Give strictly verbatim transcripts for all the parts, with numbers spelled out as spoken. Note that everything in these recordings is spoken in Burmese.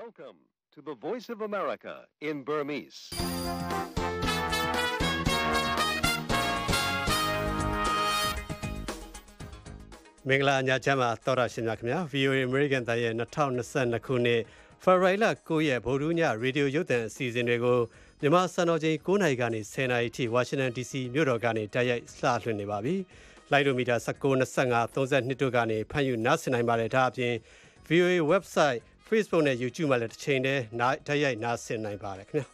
Welcome to the Voice of America in Burmese. မင်္ဂလာညချမ်းပါတော်ရရှင်များခင်ဗျာ ဗီအိုအေ American တိုင်းရဲ့၂၀၂၂ခုနှစ်ဖေဖော်ဝါရီလ၉ရက်ဗုဒ္ဓဟူးညရေဒီယိုရုပ်သံအစီအစဉ်တွေကိုမြန်မာစံတော်ချိန်၉နာရီကနေ၁၀နာရီထိဝါရှင်တန် ဒီစီ မြို့တော်ကနေတိုက်ရိုက်စလွှင့်နေပါပြီ။လိုင်းဒိုမီတာ၁၉ ၂၅ ၃၂တို့ကနေဖမ်းယူနားဆင်နိုင်ပါတယ်။ဒါအပြင် ဗီအိုအေ website Facebook နဲ့ YouTube မှာလည်းတစ်ချိန်တည်းတိုက်ရိုက်နားဆင်နိုင်ပါတယ်ခင်ဗျာ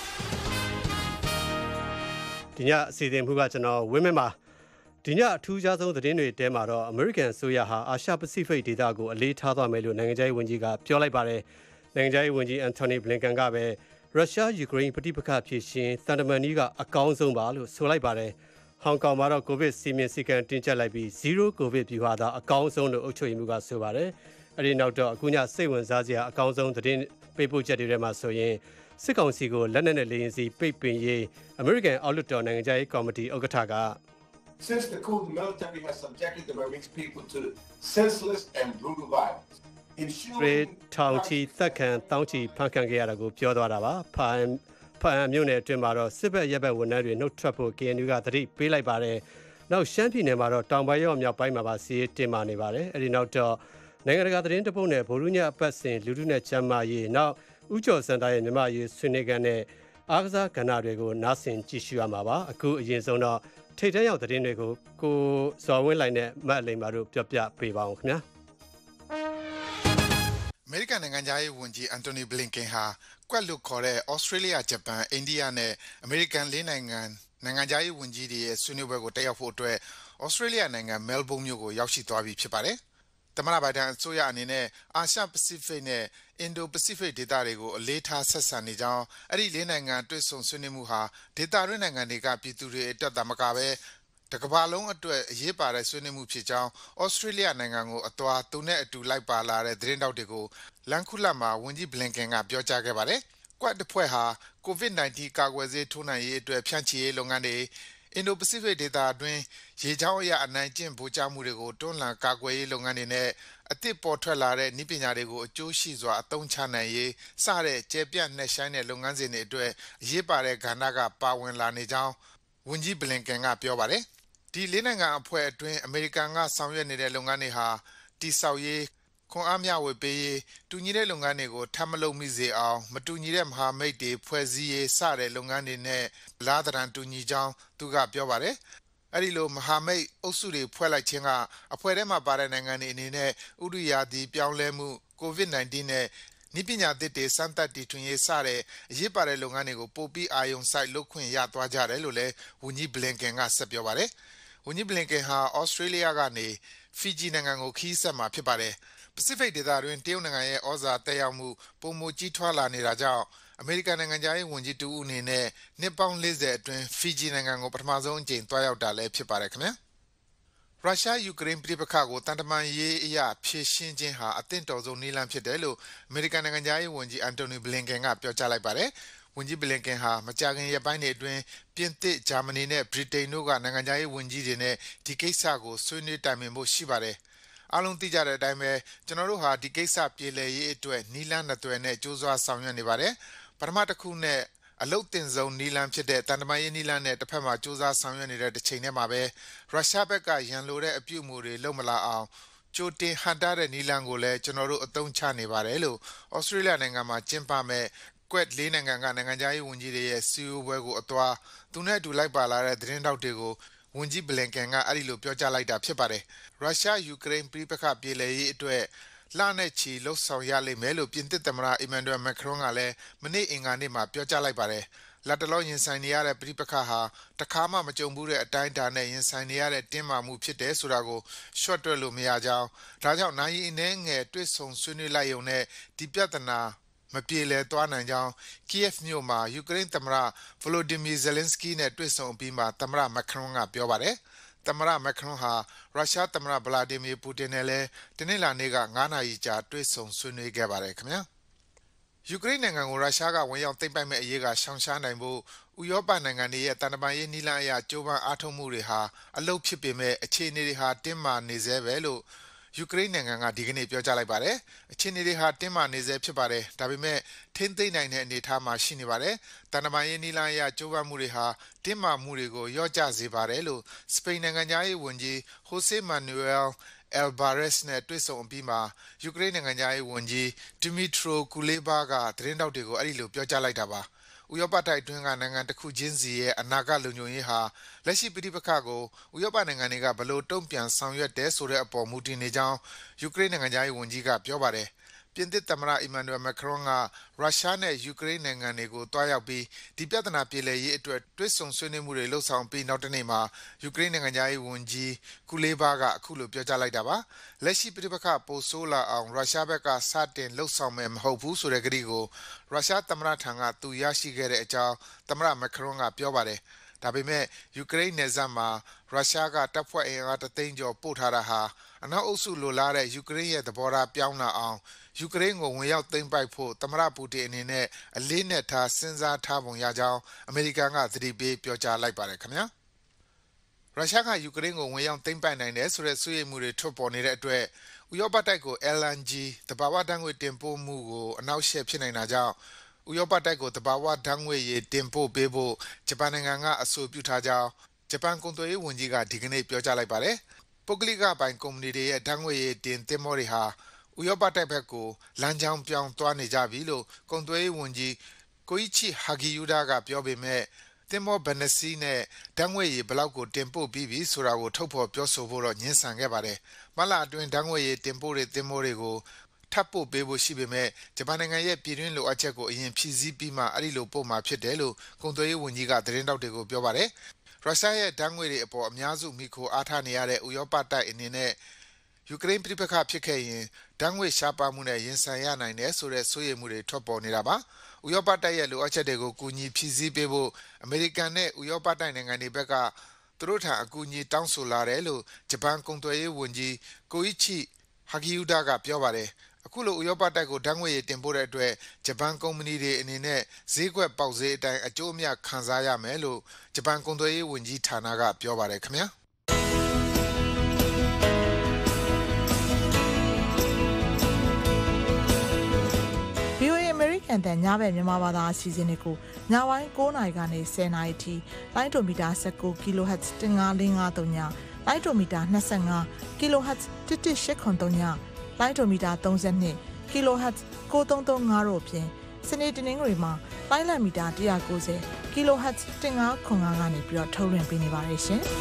။ဒီညအစီအစဉ်မှုကကျွန်တော်ဝင်းမင်းပါဒီညအထူးခြားဆုံးသတင်းတွေတဲမှာတော့ American အစိုးရဟာအာရှပစိဖိတ်ဒေသကိုအလေးထားသွားမယ်လို့နိုင်ငံခြားရေးဝန်ကြီးကပြောလိုက်ပါတယ်။နိုင်ငံခြားရေးဝန်ကြီး Antony Blinken ကပဲရုရှားယူကရိန်းပဋိပက္ခဖြစ်ရှင်သံတမန်ကြီးကအကောင်းဆုံးပါလို့ဆိုလိုက်ပါတယ်။ဟောင်ကောင်မှာတော့ကိုဗစ်စီမံစည်းကမ်းတင်ကျပ်လိုက်ပြီး zero covid ဗျူဟာသာအကောင်းဆုံးလို့အုပ်ချုပ်ရေးမှူးကဆိုပါတယ်။အဲဒီနောက်တော့အခုညစိတ်ဝင်စားစရာအကောင်းဆုံးသတင်းပေးပို့ချက်တွေထဲမှာဆိုရင်စစ်ကောင်စီကိုလက်နက်နဲ့လေယာဉ်စီပိတ်ပင်ရေး American အောက်လွှတ်တော်နိုင်ငံခြားရေးကော်မတီဥက္ကဋ္ဌက Since the coup, the military has subjected the Burmese people to senseless and brutal violence. Ensuring Taunti Thakan Taunti ဖန်ခံခဲ့ရတာကိုပြောသွားတာပါ။ဖန်ဖန်မြို့နယ်အတွင်းမှာတော့စစ်ဘက်ရပ်ဘက်ဝန်ထမ်းတွေနှုတ်ထွက်ဖို့ K N U ကသတိပေးလိုက်ပါတယ်။နောက်ရှမ်းပြည်နယ်မှာတော့တောင်ပိုင်းရောမြောက်ပိုင်းမှာပါစီးတင်မာနေပါတယ်။အဲဒီနောက်တော့နိုင်ငံတကာသတင်းတပုတ်နဲ့ဗိုလ်ရင်းညအပတ်စဉ်လူထုနဲ့ချမ်းမာရေးနောက်ဥကျော်စံတာရဲ့မြမရေးဆွေးနွေးကန်တဲ့အားကစားကဏ္ဍတွေကိုနားဆင်ကြည့်ရှုရမှာပါ။အခုအရင်ဆုံးတော့ထိတ်တန့်ရောက်သတင်းတွေကိုကိုဇော်ဝင်းလိုက်နဲ့မတ်လိမ္မာတို့ပြောပြပေးပါအောင်ခင်ဗျာအမေရိကန်နိုင်ငံသားရေးဝန်ကြီးအန်တိုနီဘလင်ကင်ဟာကွက်လွတ်ခေါ်တဲ့ဩစတြေးလျဂျပန်အိန္ဒိယနဲ့အမေရိကန်လေးနိုင်ငံနိုင်ငံသားရေးဝန်ကြီးတွေရဲ့ဆွေးနွေးပွဲကိုတက်ရောက်ဖို့အတွက်ဩစတြေးလျနိုင်ငံမဲလ်ဘုန်းမြို့ကိုရောက်ရှိသွားပြီဖြစ်ပါတယ်သမ္မတဘိုင်ဒန်အစိုးရအနေနဲ့အာရှပစိဖိတ်နဲ့အင်ဒိုပစိဖိတ်ဒေသတွေကိုအလေးထားဆက်ဆံနေကြောင်းအဲ့ဒီလေးနိုင်ငံတွေ့ဆုံဆွေးနွေးမှုဟာဒေသတွင်းနိုင်ငံတွေကပြည်သူတွေအတွက်သာမကပဲတကမ္ဘာလုံးအတွက်အရေးပါတဲ့ဆွေးနွေးမှုဖြစ်ကြောင်းဩစတြေးလျနိုင်ငံကိုအသွာသူနဲ့အတူလိုက်ပါလာတဲ့သတင်းတောက်တွေကိုလန်ခုလတ်မှာဝန်ကြီးဘလင်ကင်ကပြောကြားခဲ့ပါတယ်။ကွက်တစ်ဖွဲ့ဟာ ကိုဗစ် ၁၉ ကာကွယ်ဆေးထိုးနိုင်ရေးအတွက်ဖြန့်ချီရေးလုပ်ငန်းတွေအင်ဒိုပစိဖိတ်ဒေသအတွင်းရေချောင်းအရအနိုင်ကျင့်ဗိုလ်ချမှုတွေကိုတွန်းလှန်ကာကွယ်ရေးလုပ်ငန်းတွေနဲ့အသစ်ပေါ်ထွက်လာတဲ့နည်းပညာတွေကိုအကျိုးရှိစွာအသုံးချနိုင်ရေးစတဲ့ကျယ်ပြန့်နှက်ဆိုင်တဲ့လုပ်ငန်းစဉ်တွေအတွက်အရေးပါတဲ့ကဏ္ဍကပါဝင်လာနေကြောင်းဝန်ကြီးဘလင်ကင်ကပြောပါတယ်။ဒီလေးနိုင်ငံအဖွဲ့အတွင်းအမေရိကန်ကဆောင်ရွက်နေတဲ့လုပ်ငန်းတွေဟာတိဆောက်ရေးခွန်အားမျှဝေပေးရေးတူညီတဲ့လုပ်ငန်းတွေကိုထပ်မလုပ်မိစေအောင်မတူညီတဲ့မဟာမိတ်တွေဖွဲ့စည်းရေးစတဲ့လုပ်ငန်းတွေနဲ့လားသရန်တူညီကြောင်းသူကပြောပါတယ်။အဲဒီလိုမဟာမိတ်အုပ်စုတွေဖွဲ့လိုက်ခြင်းကအဖွဲ့ထဲမှာပါတဲ့နိုင်ငံတွေအနေနဲ့ဥဒုရာသီပြောင်းလဲမှုကိုဗစ် ၁၉ နဲ့နည်းပညာသစ်တွေစမ်းသပ်တည်ထွင်ရေးစတဲ့အရေးပါတဲ့လုပ်ငန်းတွေကိုပိုပြီးအာရုံစိုက်လုပ်ခွင့်ရသွားကြတယ်လို့လည်းဝန်ကြီးဘလင်ကင်ကဆက်ပြောပါတယ်။ဝန်ကြီးဘလင်ကင်ဟာဩစတြေးလျကနေဖီဂျီနိုင်ငံကိုခီးဆက်မှာဖြစ်ပါတယ်။ပစိဖိတ်ဒေသတွင်တရုတ်နိုင်ငံရဲ့ဩဇာတက်ရောက်မှုပုံမကြီးထွားလာနေတာကြောင့်အမေရိကန်နိုင်ငံသားရေးဝန်ကြီးတူဦးအနေနဲ့နှစ်ပေါင်း၄၀အတွင်းဖီဂျီနိုင်ငံကိုပထမဆုံးအကြိမ်တွားရောက်တာလည်းဖြစ်ပါတယ်ခင်ဗျာရုရှားယူကရိန်းပြည်ပခါကိုတန်တမန်ရေးအရာဖြည့်ရှင်းခြင်းဟာအသင့်တော်ဆုံးနည်းလမ်းဖြစ်တယ်လို့အမေရိကန်နိုင်ငံသားရေးဝန်ကြီးအန်တိုနီဘလင်ကင်ကပြောကြားလိုက်ပါတယ်ဝန်ကြီးဘလင်ကင်ဟာမကြာခင်ရက်ပိုင်းတွေအတွင်းပြင်သစ်ဂျာမနီနဲ့ဗြိတိန်တို့ကနိုင်ငံသားရေးဝန်ကြီးတွေနဲ့ဒီကိစ္စကိုဆွေးနွေးတိုင်ပင်ဖို့ရှိပါတယ်အားလုံးသိကြတဲ့အတိုင်းပဲကျွန်တော်တို့ဟာဒီကိစ္စပြေလည်ရေးအတွက်နီလန်းနှစ်သွယ်နဲ့ကြိုးစားဆောင်ရွက်နေပါတယ်ပထမတစ်ခုနဲ့အလုတ်တင်ဆုံးနီလန်းဖြစ်တဲ့တန်တမာရေးနီလန်းနဲ့တစ်ဖက်မှာကြိုးစားဆောင်ရွက်နေတဲ့တစ်ချိန်တည်းမှာပဲရုရှားဘက်ကရန်လိုတဲ့အပြုအမူတွေလုပ်မလာအောင်ကြိုတင်ဟန်တာတဲ့နီလန်းကိုလည်းကျွန်တော်တို့အသုံးချနေပါတယ်လို့ဩစတြေးလျနိုင်ငံမှာကျင်းပမဲ့ကွက်လေးနိုင်ငံကနိုင်ငံသားရေးဝန်ကြီးတွေရဲ့စီအိုဘွဲကိုအသွာသူနဲ့အတူလိုက်ပါလာတဲ့သတင်းတောက်တွေကိုဝန်ကြီးဘလင်ကင်ကအဲ့ဒီလိုပြောကြားလိုက်တာဖြစ်ပါတယ်ရုရှားယူကရိန်းပြည်ပခပြေလည်ရေးအတွက်လှနဲ့ချီလှုပ်ဆောင်ရလိမ့်မယ်လို့ပြင်သစ်သမ္မတအီမန်နျူယ်မက်ခရွန်ကလည်းမနေ့အင်္ဂါနေ့မှာပြောကြားလိုက်ပါတယ်လက်တလုံးရင်ဆိုင်နေရတဲ့ပြည်ပခဟာတခါမှမကြုံဘူးတဲ့အတိုင်းအတာနဲ့ရင်ဆိုင်နေရတဲ့တင်းမာမှုဖြစ်တယ်ဆိုတာကိုရှော့တွက်လို့မရကြောင်းဒါကြောင့်နိုင်ရင်အနေငယ်တွေ့ဆုံဆွေးနွေးလိုက်ရုံနဲ့ဒီပြဿနာမပြေလည်သွားနိုင်ကြောင်း Kiev မြို့မှာယူကရိန်းသမ္မတ Volodymyr Zelensky နဲ့တွေ့ဆုံပြီးမှသမ္မတမက်ခရွန်ကပြောပါတယ်သမ္မတမက်ခရွန်ဟာရုရှားသမ္မတဗလာဒီမီပူတင်နဲ့လည်းတနင်္လာနေ့ကငါးနာရီကြာတွေ့ဆုံဆွေးနွေးခဲ့ပါတယ်ခင်ဗျာယူကရိန်းနိုင်ငံကိုရုရှားကဝင်ရောက်သိမ်းပိုက်မဲ့အရေးကရှောင်ရှားနိုင်ဖို့ဥရောပနိုင်ငံတွေရဲ့တန်တမာရေးနီလန်းအရာကြိုးပမ်းအားထုတ်မှုတွေဟာအလုတ်ဖြစ်ပေမဲ့အခြေအနေတွေဟာတင်းမာနေသေးပဲလို့ယူကရိန်းနိုင်ငံကဒီကနေ့ပြောကြားလိုက်ပါတယ်။အခြေအနေတွေဟာတင်းမာနေဆဲဖြစ်ပါတယ်။ဒါပေမဲ့ထိန်းသိမ်းနိုင်တဲ့အနေအထားမှာရှိနေပါတယ်။တန်တမာရေးနီလာရကြိုးပမ်းမှုတွေဟာတင်းမာမှုတွေကိုရော့ကျစေပါတယ်လို့စပိန်နိုင်ငံသားရေးဝန်ကြီးဟိုဆေမန်နူအယ်Alvarez နဲ့တွေ့ဆုံပြီးမှယူကရိန်းနိုင်ငံသားရေးဝန်ကြီး Dmytro Kuleba ကသတင်းတောက်တွေကိုအဲ့ဒီလိုပြောကြားလိုက်တာပါ။ဥရောပတိုက်တွင်းကနိုင်ငံတစ်ခုချင်းစီရဲ့အနာဂတ်လုံခြုံရေးဟာလက်ရှိပြည်ပခါကိုဥရောပနိုင်ငံတွေကဘလို့တုံ့ပြန်ဆောင်ရွက်တဲ့ဆိုတဲ့အပေါ်မူတည်နေကြောင်းယူကရိန်းနိုင်ငံသားရေးဝန်ကြီးကပြောပါတယ်။ပြင်သစ်သမ္မတအီမန်နျူယ်မက်ခရွန်ကရုရှားနဲ့ယူကရိန်းနိုင်ငံတွေကိုတွားရောက်ပြီးဒီပြဿနာပြေလည်ရေးအတွက်တွဲဆုံဆွေးနွေးမှုတွေလှုပ်ဆောင်ပြီးနောက်တနေ့မှာယူကရိန်းနိုင်ငံသားရေးဝန်ကြီးကူလေဘာကအခုလိုပြောကြားလိုက်တာပါလက်ရှိပြည်ပခပိုဆိုးလာအောင်ရုရှားဘက်ကစတင်လှုပ်ဆောင်မယ်မဟုတ်ဘူးဆိုတဲ့ကတိကိုရုရှားသမ္မတထံကသူရရှိခဲ့တဲ့အကြောင်းသမ္မတမက်ခရွန်ကပြောပါတယ်ဒါပေမဲ့ယူကရိန်းနယ်စပ်မှာရုရှားကတပ်ဖွဲ့အင်အားတသိန်းကျော်ပို့ထားတာဟာအနောက်အုပ်စုလိုလားတဲ့ယူကရိန်းရဲ့သဘောထားပြောင်းလာအောင်ယူကရိန်းကိုဝင်ရောက်သိမ်းပိုက်ဖို့သမ္မတပူတင်အနေနဲ့အလေးနက်ထားစဉ်းစားထားပုံရကြောင်းအမေရိကန်ကသတိပေးပြောကြားလိုက်ပါတယ်ခင်ဗျာရုရှားကယူကရိန်းကိုဝင်ရောက်သိမ်းပိုက်နိုင်တယ်ဆိုတဲ့စိုးရိမ်မှုတွေထွက်ပေါ်နေတဲ့အတွက်ဥရောပတိုက်ကို L N G တဘာဝဓာတ်ငွေတင်ပို့မှုကိုအနောက်ရှေ့ဖြစ်နေတာကြောင့်ဥရောပတိုက်ကိုတဘာဝဓာတ်ငွေရတင်ပို့ပေးဖို့ဂျပန်နိုင်ငံကအဆိုပြုထားကြောင်းဂျပန်ကုန်သွယ်ရေးဝန်ကြီးကဒီကနေ့ပြောကြားလိုက်ပါတယ်ပုဂ္ဂလိကပိုင်ကုမ္ပဏီတွေရဲ့ဓာတ်ငွေရတင်သင်္ဘောတွေဟာဥရောပတိုက်ဘက်ကိုလမ်းကြောင်းပြောင်းသွားနေကြပြီလို့ကုန်သွယ်ရေးဝန်ကြီးကိုအီချီဟာဂီယူဒါကပြောပေမဲ့သင်္ဘောဘယ်နှစီးနဲ့ဓာတ်ငွေရဘလောက်ကိုတင်ပို့ပြီးပြီဆိုတာကိုထုတ်ဖော်ပြောဆိုဖို့တော့ညှင်းဆန်ခဲ့ပါတယ်မလအတွင်းဓာတ်ငွေရတင်ပို့တဲ့သင်္ဘောတွေကိုထပ်ပို့ပေးဖို့ရှိပေမဲ့ဂျပန်နိုင်ငံရဲ့ပြည်တွင်းလိုအပ်ချက်ကိုအရင်ဖြည့်ဆည်းပြီးမှအဲ့ဒီလိုပို့မှာဖြစ်တယ်လို့ကုန်သွယ်ရေးဝန်ကြီးကသတင်းတောက်တွေကိုပြောပါတယ်ရုရှားရဲ့ဓာတ်ငွေတွေအပေါ်အများစုမိခိုအားထားနေရတဲ့ဥရောပတိုက်အနေနဲ့ယူကရိန်းပြည်ပခဖြစ်ခဲ့ရင်ဓာတ်ငွေရှားပါမှုနဲ့ရင်ဆိုင်ရနိုင်တယ်ဆိုတဲ့စိုးရိမ်မှုတွေထွက်ပေါ်နေတာပါဥရောပတိုက်ရဲ့လိုအပ်ချက်တွေကိုကူညီဖြည့်ဆည်းပေးဖို့အမေရိကန်နဲ့ဥရောပတိုက်နိုင်ငံတွေဘက်ကသူတို့ထံအကူအညီတောင်းဆိုလာတယ်လို့ဂျပန်ကုန်သွယ်ရေးဝန်ကြီးကိုအီချီဟာဂီယူဒါကပြောပါတယ်အခုလိုဥရောပတိုက်ကိုဓာတ်ငွေရတင်ပို့တဲ့အတွက်ဂျပန်ကုမ္ပဏီတွေအနေနဲ့ဈေးကွက်ပေါက်ဈေးအတိုင်းအကျိုးအမြတ်ခံစားရမယ်လို့ဂျပန်ကုန်သွယ်ရေးဝန်ကြီးဌာနကပြောပါတယ်ခင်ဗျာဗီအိုအေ American တန်ညဘက်မြန်မာဘာသာအစီအစဉ်တွေကိုညပိုင်း၉နာရီကနေ၁၀နာရီထိလိုင်းဒိုမီတာ၁၉ kHz ၁၅၄၅၃ညလိုင်းဒိုမီတာ၂၅ kHz ၁၁၈၇၃ညလိုင်းဒိုမီတာ၃၂ kHz ၉၃၃၅တို့ဖြင့်စနေတနင်္ဂနွေမှာလိုင်းလံမီတာ၁၉၀ kHz ၁၅ခွန်၅ကနေပြီးတော့ထုတ်လွှင့်ပေးနေပါတယ်ရှင်။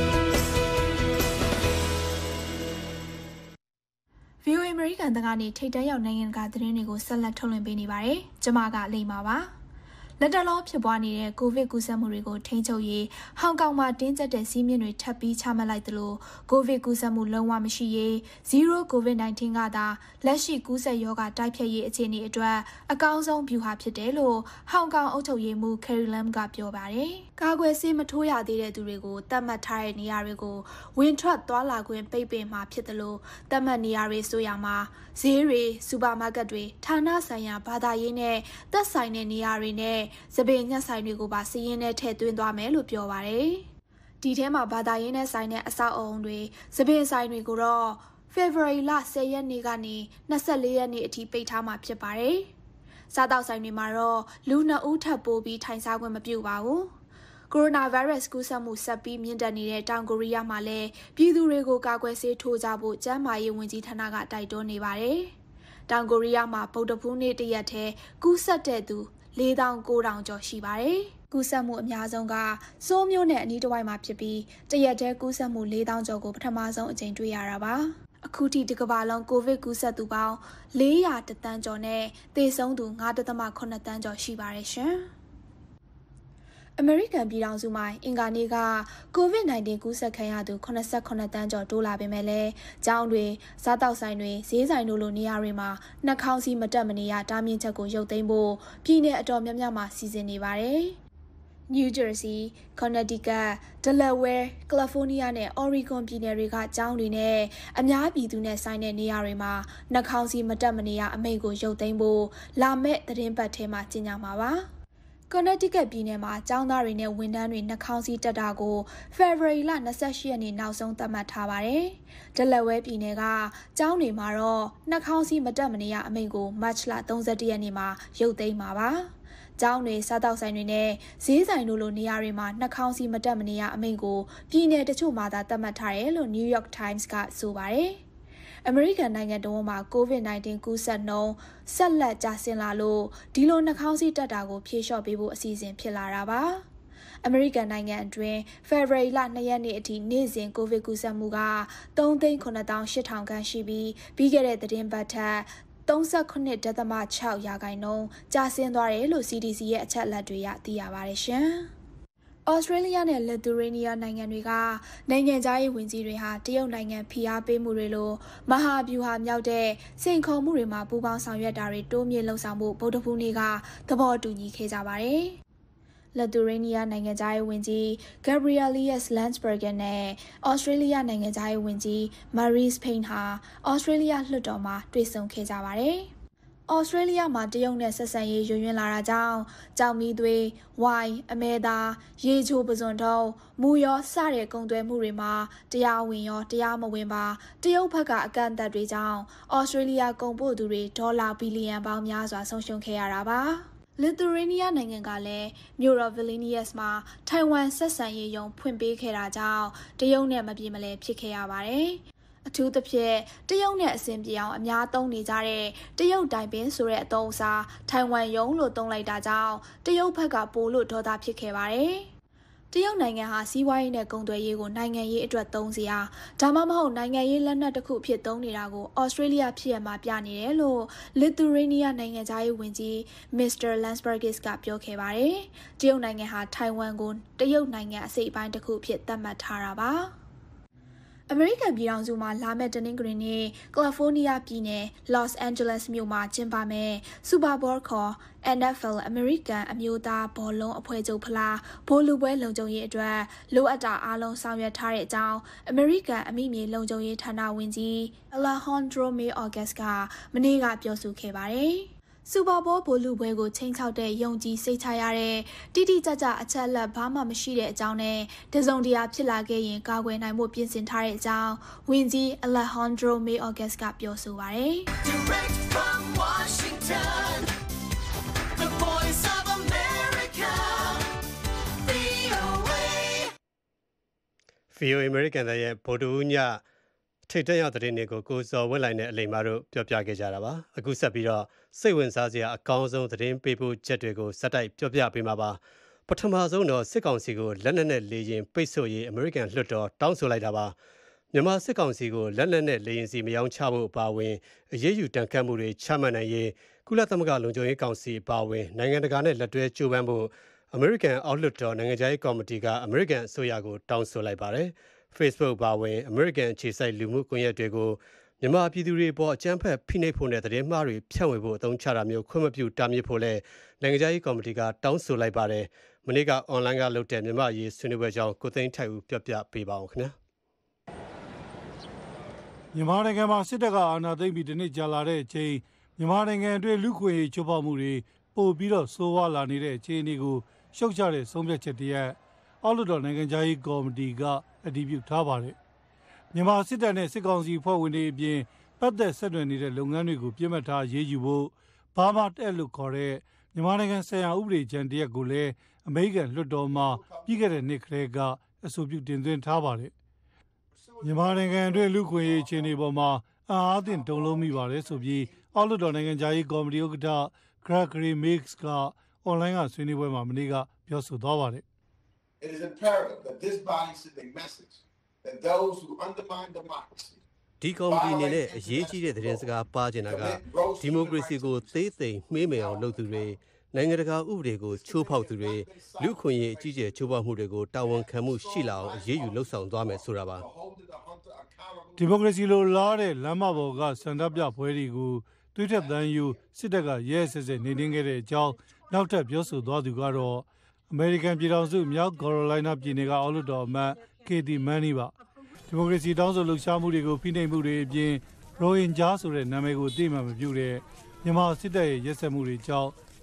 ဗီအိုအေ American တကနေထိတ်တန့်ရောက်နိုင်ငံကသတင်းတွေကိုဆက်လက်ထုတ်လွှင့်ပေးနေပါတယ်။ကျွန်မကလိမ့်ပါပါ။လက်တလောဖြစ်ပွားနေတဲ့ကိုဗစ်ကူးစက်မှုတွေကိုထိန်းချုပ်ရေးဟောင်ကောင်မှာတင်းကျပ်တဲ့စည်းမျဉ်းတွေထပ်ပြီးချမှတ်လိုက်သလိုကိုဗစ်ကူးစက်မှုလုံးဝမရှိရေး zero covid nineteen ကသာလက်ရှိကူးစက်ရောဂါတိုက်ဖျက်ရေးအခြေအနေအတွက်အကောင်းဆုံးဗျူဟာဖြစ်တယ်လို့ဟောင်ကောင်အုပ်ချုပ်ရေးမှူး Carrie Lam ကပြောပါတယ်။ကာကွယ်ဆေးမထိုးရသေးတဲ့သူတွေကိုသတ်မှတ်ထားတဲ့နေရာတွေကိုဝင်ထွက်သွားလာခွင့်ပိတ်ပင်မှာဖြစ်တယ်လို့သတ်မှတ်နေရာတွေဆိုရမှာဈေးတွေစူပါမားကတ်တွေဌာနဆိုင်ရာဘာသာရေးနဲ့သက်ဆိုင်တဲ့နေရာတွေနဲ့စပင်ညက်ဆိုင်တွေကိုပါစီးရင်နဲ့ထည့်သွင်းသွားမယ်လို့ပြောပါတယ်။ဒီထဲမှာဘာသာရေးနဲ့ဆိုင်တဲ့အဆောက်အအုံတွေစပင်ဆိုင်တွေကိုတော့ February လ၁၀ရက်နေ့ကနေ၂၄ရက်နေ့အထိပိတ်ထားမှာဖြစ်ပါတယ်။စားတောက်ဆိုင်တွေမှာတော့လူနှစ်ဦးထပ်ပိုးပြီးထိုင်စားခွင့်မပြုပါဘူး။ကိုရိုနာဗိုင်းရပ်စ်ကူးစက်မှုဆက်ပြီးမြင့်တက်နေတဲ့တောင်ကိုရီးယားမှာလည်းပြည်သူတွေကိုကာကွယ်ဆေးထိုးကြဖို့ကျန်းမာရေးဝန်ကြီးဌာနကတိုက်တွန်းနေပါတယ်။တောင်ကိုရီးယားမှာဗုဒ္ဓဖူးနေ့တရက်ထဲကူးစက်တဲ့သူလေးသောင်းကိုးထောင်ကျော်ရှိပါတယ်။ကူးစက်မှုအများဆုံးကစိုးမျိုးနဲ့အနီးတစ်ဝိုက်မှာဖြစ်ပြီးတရက်တည်းကူးစက်မှုလေးသောင်းကျော်ကိုပထမဆုံးအကြိမ်တွေ့ရတာပါ။အခုထိဒီကမ္ဘာလုံးကိုဗစ်ကူးစက်သူပေါင်းလေးရာတသန်းကျော်နဲ့သေဆုံးသူ၅ဒသမ ၇သန်းကျော်ရှိပါတယ်ရှင်။အမေရိကန်ပြည်ထောင်စုမှာအင်္ဂါနေ့ကကိုဗစ်နိုင်တင်းကူးစက်ခံရသူ၈၈တန်းကျော်တိုးလာပေမဲ့လည်းကျောင်းတွေစားတောက်ဆိုင်တွေဈေးဆိုင်တို့လိုနေရာတွေမှာနှာခေါင်းစည်းမတက်မနေရတားမြစ်ချက်ကိုရုပ်သိမ်းဖို့ပြည်내အတော်များများမှာစီစဉ်နေပါတယ်။ New Jersey, Connecticut, Delaware, California နဲ့ Oregon ပြည်နယ်တွေကကျောင်းတွေနဲ့အများပြည်သူနဲ့ဆိုင်တဲ့နေရာတွေမှာနှာခေါင်းစည်းမတက်မနေရအမိန့်ကိုရုပ်သိမ်းဖို့လာမယ့်သတင်းပတ်ထဲမှာကြေညာမှာပါ။ Connecticut ပြည်နယ်မှာကျောင်းသားတွေနဲ့ဝန်ထမ်းတွေနှာခေါင်းစည်းတပ်တာကို February လ28ရက်နေ့နောက်ဆုံးသတ်မှတ်ထားပါတယ်။ Delaware ပြည်နယ်ကကျောင်းတွေမှာတော့နှာခေါင်းစည်းမတပ်မနေရအမိန့်ကို March လ31ရက်နေ့မှာရုပ်သိမ်းမှာပါ။ကျောင်းတွေစားတောက်ဆိုင်တွေနဲ့ဈေးဆိုင်တို့လိုနေရာတွေမှာနှာခေါင်းစည်းမတပ်မနေရအမိန့်ကိုပြည်နယ်တချို့မှာသာသတ်မှတ်ထားတယ်လို့ New York Times ကဆိုပါတယ်။အမေရိကန်နိုင်ငံတော်မှာ COVID 19 ကူးစက်နှုန်းဆက်လက်ကျဆင်းလာလို့ဒီလိုနှာခေါင်းစည်းတပ်တာကိုဖြေလျှော့ပေးဖို့အစီအစဉ်ဖြစ်လာတာပါ။အမေရိကန်နိုင်ငံအတွင်း February လ၂ရက်နေ့အထိနေ့စဉ် COVID ကူးစက်မှုက သုံးသိန်းခုနှစ်သောင်းရှစ်ထောင်ခန့်ရှိပြီးပြီးခဲ့တဲ့သတင်းပတ်ထက်၃၉.၆ ရာခိုင်နှုန်းကျဆင်းသွားတယ်လို့ C D C ရဲ့အချက်အလက်တွေရသိရပါတယ်ရှင်။ Australia နဲ့ Lithuania နိုင်ငံတွေကနိုင်ငံခြားရေးဝန်ကြီးတွေဟာတရုတ်နိုင်ငံဖိအားပေးမှုတွေလိုမဟာဗျူဟာမြောက်တဲ့စိန်ခေါ်မှုတွေမှာပူးပေါင်းဆောင်ရွက်တာတွေတိုးမြင့်လှုံ့ဆော်မှုဗုဒ္ဓဘူးနေ့ကသဘောတူညီခဲ့ကြပါတယ်။ Lithuania နိုင်ငံခြားရေးဝန်ကြီး Gabrielius Landsbergis နဲ့ Australia နိုင်ငံခြားရေးဝန်ကြီး Marise Payne ဟာ Australia လွှတ်တော်မှာတွေ့ဆုံခဲ့ကြပါတယ်။ Australia မှာတရုတ်နဲ့ဆက်ဆံရေးယွန်းယွန်းလာတာကြောင့်ကြောင်မီးသွေး၊ဝိုင်၊အမဲသား၊ရေချိုပစွန်ထုံး၊မူရောစတဲ့ကုန်သွယ်မှုတွေမှာတရားဝင်ရောတရားမဝင်ပါတရုတ်ဘက်ကအကန့်အသတ်တွေကြောင့် Australia ကုန်ပို့သူတွေဒေါ်လာဘီလီယံပေါင်းများစွာဆုံးရှုံးခဲ့ရတာပါ။ Lithuania နိုင်ငံကလည်းမြို့တော် Vilnius မှာထိုင်ဝမ်ဆက်ဆံရေးယုံဖွင့်ပေးခဲ့တာကြောင့်တရုတ်နဲ့မပြေမလည်ဖြစ်ခဲ့ရပါတယ်။အထူးသဖြင့်တရုတ်နဲ့အဆင်ပြေအောင်အများသုံးနေကြတဲ့တရုတ်တိုင်ပင်ဆိုတဲ့အသုံးအစားထိုင်ဝမ်ယုံလို့သုံးလိုက်တာကြောင့်တရုတ်ဘက်ကပိုလို့ဒေါသဖြစ်ခဲ့ပါတယ်။တရုတ်နိုင်ငံဟာစီးပွားရေးနဲ့ကုန်သွယ်ရေးကိုနိုင်ငံရေးအတွက်သုံးစရာဒါမှမဟုတ်နိုင်ငံရေးလက်နက်တစ်ခုဖြစ်သုံးနေတာကို Australia ဖြစ်ရမှာပြနေတယ်လို့ Lithuania နိုင်ငံခြားရေးဝန်ကြီး Mister Landsbergis ကပြောခဲ့ပါတယ်။တရုတ်နိုင်ငံဟာထိုင်ဝမ်ကိုတရုတ်နိုင်ငံအစိတ်အပိုင်းတစ်ခုဖြစ်သတ်မှတ်ထားတာပါ။အမေရိကန်ပြည်ထောင်စုမှာလာမယ့်တနင်္ဂနွေနေ့ကယ်လီဖိုးနီးယားပြည်နယ် Los Angeles မြို့မှာကျင်းပမယ့် Super Bowl ခေါ် N F L အမေရိကန်အမျိုးသားဘောလုံးအဖွဲ့ချုပ်ဖလားဗိုလ်လုပွဲလုံခြုံရေးအတွက်လိုအပ်တာအားလုံးဆောင်ရွက်ထားတဲ့အကြောင်းအမေရိကန်အမိမြေလုံခြုံရေးဌာနဝန်ကြီး Alejandro Mayorkas ကမနေ့ကပြောဆိုခဲ့ပါတယ်။စူပါဘောဗိုလ်လုပွဲကိုချိန်ချောက်တဲ့ယုံကြည်စိတ်ချရတဲ့တိတိကျကျအချက်အလက်ဘာမှမရှိတဲ့အကြောင်းနဲ့တစုံတရာဖြစ်လာခဲ့ရင်ကာကွယ်နိုင်မှုပြင်ဆင်ထားတဲ့အကြောင်းဝန်ကြီး Alejandro Mayorkas ကပြောဆိုပါတယ်။ Direct from Washington, the voice of America, V O A V O A American ရဲ့ဗိုလ်တူးညထိတ်တန့်ရောက်တဲ့နေ့ကိုကိုစော်ဝက်လိုက်တဲ့အလိမ်မာတို့ပြောပြခဲ့ကြတာပါအခုဆက်ပြီးတော့စိတ်ဝင်စားစရာအကောင်းဆုံးသတင်းပေးပို့ချက်တွေကိုစက်တိုက်ပြောပြပေးမှာပါပထမဆုံးတော့စစ်ကောင်စီကိုလက်နက်နဲ့လေရင်ပိတ်ဆို့ရေးအမေရိကန်လွှတ်တော်တောင်းဆိုလိုက်တာပါမြန်မာစစ်ကောင်စီကိုလက်နက်နဲ့လေရင်စီမယောင်းချဖို့အပါအဝင်အရေးယူတန်ခတ်မှုတွေချမှတ်နိုင်ရေးကုလသမဂ္ဂလုံခြုံရေးကောင်စီအပါအဝင်နိုင်ငံတကာနဲ့လက်တွဲကြိုးပမ်းဖို့အမေရိကန်အောက်လွှတ်တော်နိုင်ငံခြားရေးကော်မတီကအမေရိကန်အစိုးရကိုတောင်းဆိုလိုက်ပါတယ်Facebook ပါဝင်အမေရိကန်အခြေစိုက်လူမှုကွန်ရက်တွေကိုမြန်မာပြည်သူတွေပေါ်အကြမ်းဖက်ဖိနှိပ်ဖို့နဲ့သတင်းမှားတွေဖြန့်ဝေဖို့အသုံးချတာမျိုးခွင့်မပြုတာမြစ်ဖို့လည်းနိုင်ငံခြားရေးကော်မတီကတောင်းဆိုလိုက်ပါတယ်။မနေ့ကအွန်လိုင်းကလုပ်တဲ့မြန်မာရေးဆွေးနွေးပွဲကြောင်းကိုသိန်းထိုက်ဦးပြောပြပေးပါအောင်ခင်ဗျာ။မြန်မာနိုင်ငံမှာစစ်တပ်ကအာဏာသိမ်းပြီးတနှစ်ကြာလာတဲ့အချိန်မြန်မာနိုင်ငံအတွင်းလူခွင့်ရေးချိုးဖောက်မှုတွေပိုပြီးတော့ဆိုးဝါးလာနေတဲ့အခြေအနေကိုရှုတ်ချတဲ့ဆုံးဖြတ်ချက်တရက်အောက်လွှတ်တော်နိုင်ငံခြားရေးကော်မတီကအတည်ပြုထားပါတယ်။မြန်မာစစ်တပ်နဲ့စစ်ကောင်စီဖွဲ့ဝင်တွေအပြင်ပတ်သက်ဆက်နွယ်နေတဲ့လုပ်ငန်းတွေကိုပြစ်မှတ်ထားရေးယူဖို့ဘာမှတဲ့လို့ခေါ်တဲ့မြန်မာနိုင်ငံဆိုင်ရာဥပဒေကြမ်းတရက်ကိုလည်းအမေရိကန်လွှတ်တော်မှာပြီးခဲ့တဲ့နှစ်ကလေးကအဆိုပြုတင်သွင်းထားပါတယ်။မြန်မာနိုင်ငံအတွင်းလူခွင့်ရေးအခြေအနေပေါ်မှာအာအသင့်တုံ့လုံးမိပါတယ်ဆိုပြီးအောက်လွှတ်တော်နိုင်ငံခြားရေးကော်မတီဥက္ကဋ္ဌ Gregory Meeks ကအွန်လိုင်းကဆွေးနွေးပွဲမှာမနေ့ကပြောဆိုသွားပါတယ်။ It is imperative that this body send a message that those who undermine democracy ဒီကော်မတီအနေနဲ့အရေးကြီးတဲ့သတင်းစကားပါချင်တာကဒီမိုကရေစီကိုသေးသိမ်မှေးမယ်အောင်လုပ်သူတွေနိုင်ငံတကာဥပဒေကိုချိုးဖောက်သူတွေလူခွင့်ရေးအကြီးအကျယ်ချိုးဖောက်မှုတွေကိုတာဝန်ခံမှုရှိလာအောင်အရေးယူလှုပ်ဆောင်သွားမယ်ဆိုတာပါဒီမိုကရေစီလိုလားတဲ့လမ်းမပေါ်ကစံတပြပွဲတွေကိုသွေးထက်သန်းယူစစ်တပ်ကရဲရဲစဲစဲနေနေခဲ့တဲ့အကြောင်းနောက်ထပ်ပြောဆိုသွားသူကတော့အမေရိကန်ပြည်ထောင်စုမြောက်ကာရိုလိုင်းနာပြည်နယ်ကအောက်လွှတ်တော်အမတ် Katie Manne ပါဒီမိုကရေစီတောင်းဆိုလှုပ်ရှားမှုတွေကိုဖိနှိပ်မှုတွေအပြင်ရိုဟင်ဂျာဆိုတဲ့နာမည်ကိုသိမှမပြုတဲ့မြန်မာစစ်တပ်ရဲ့ရက်စက်မှုတွေကြောင့်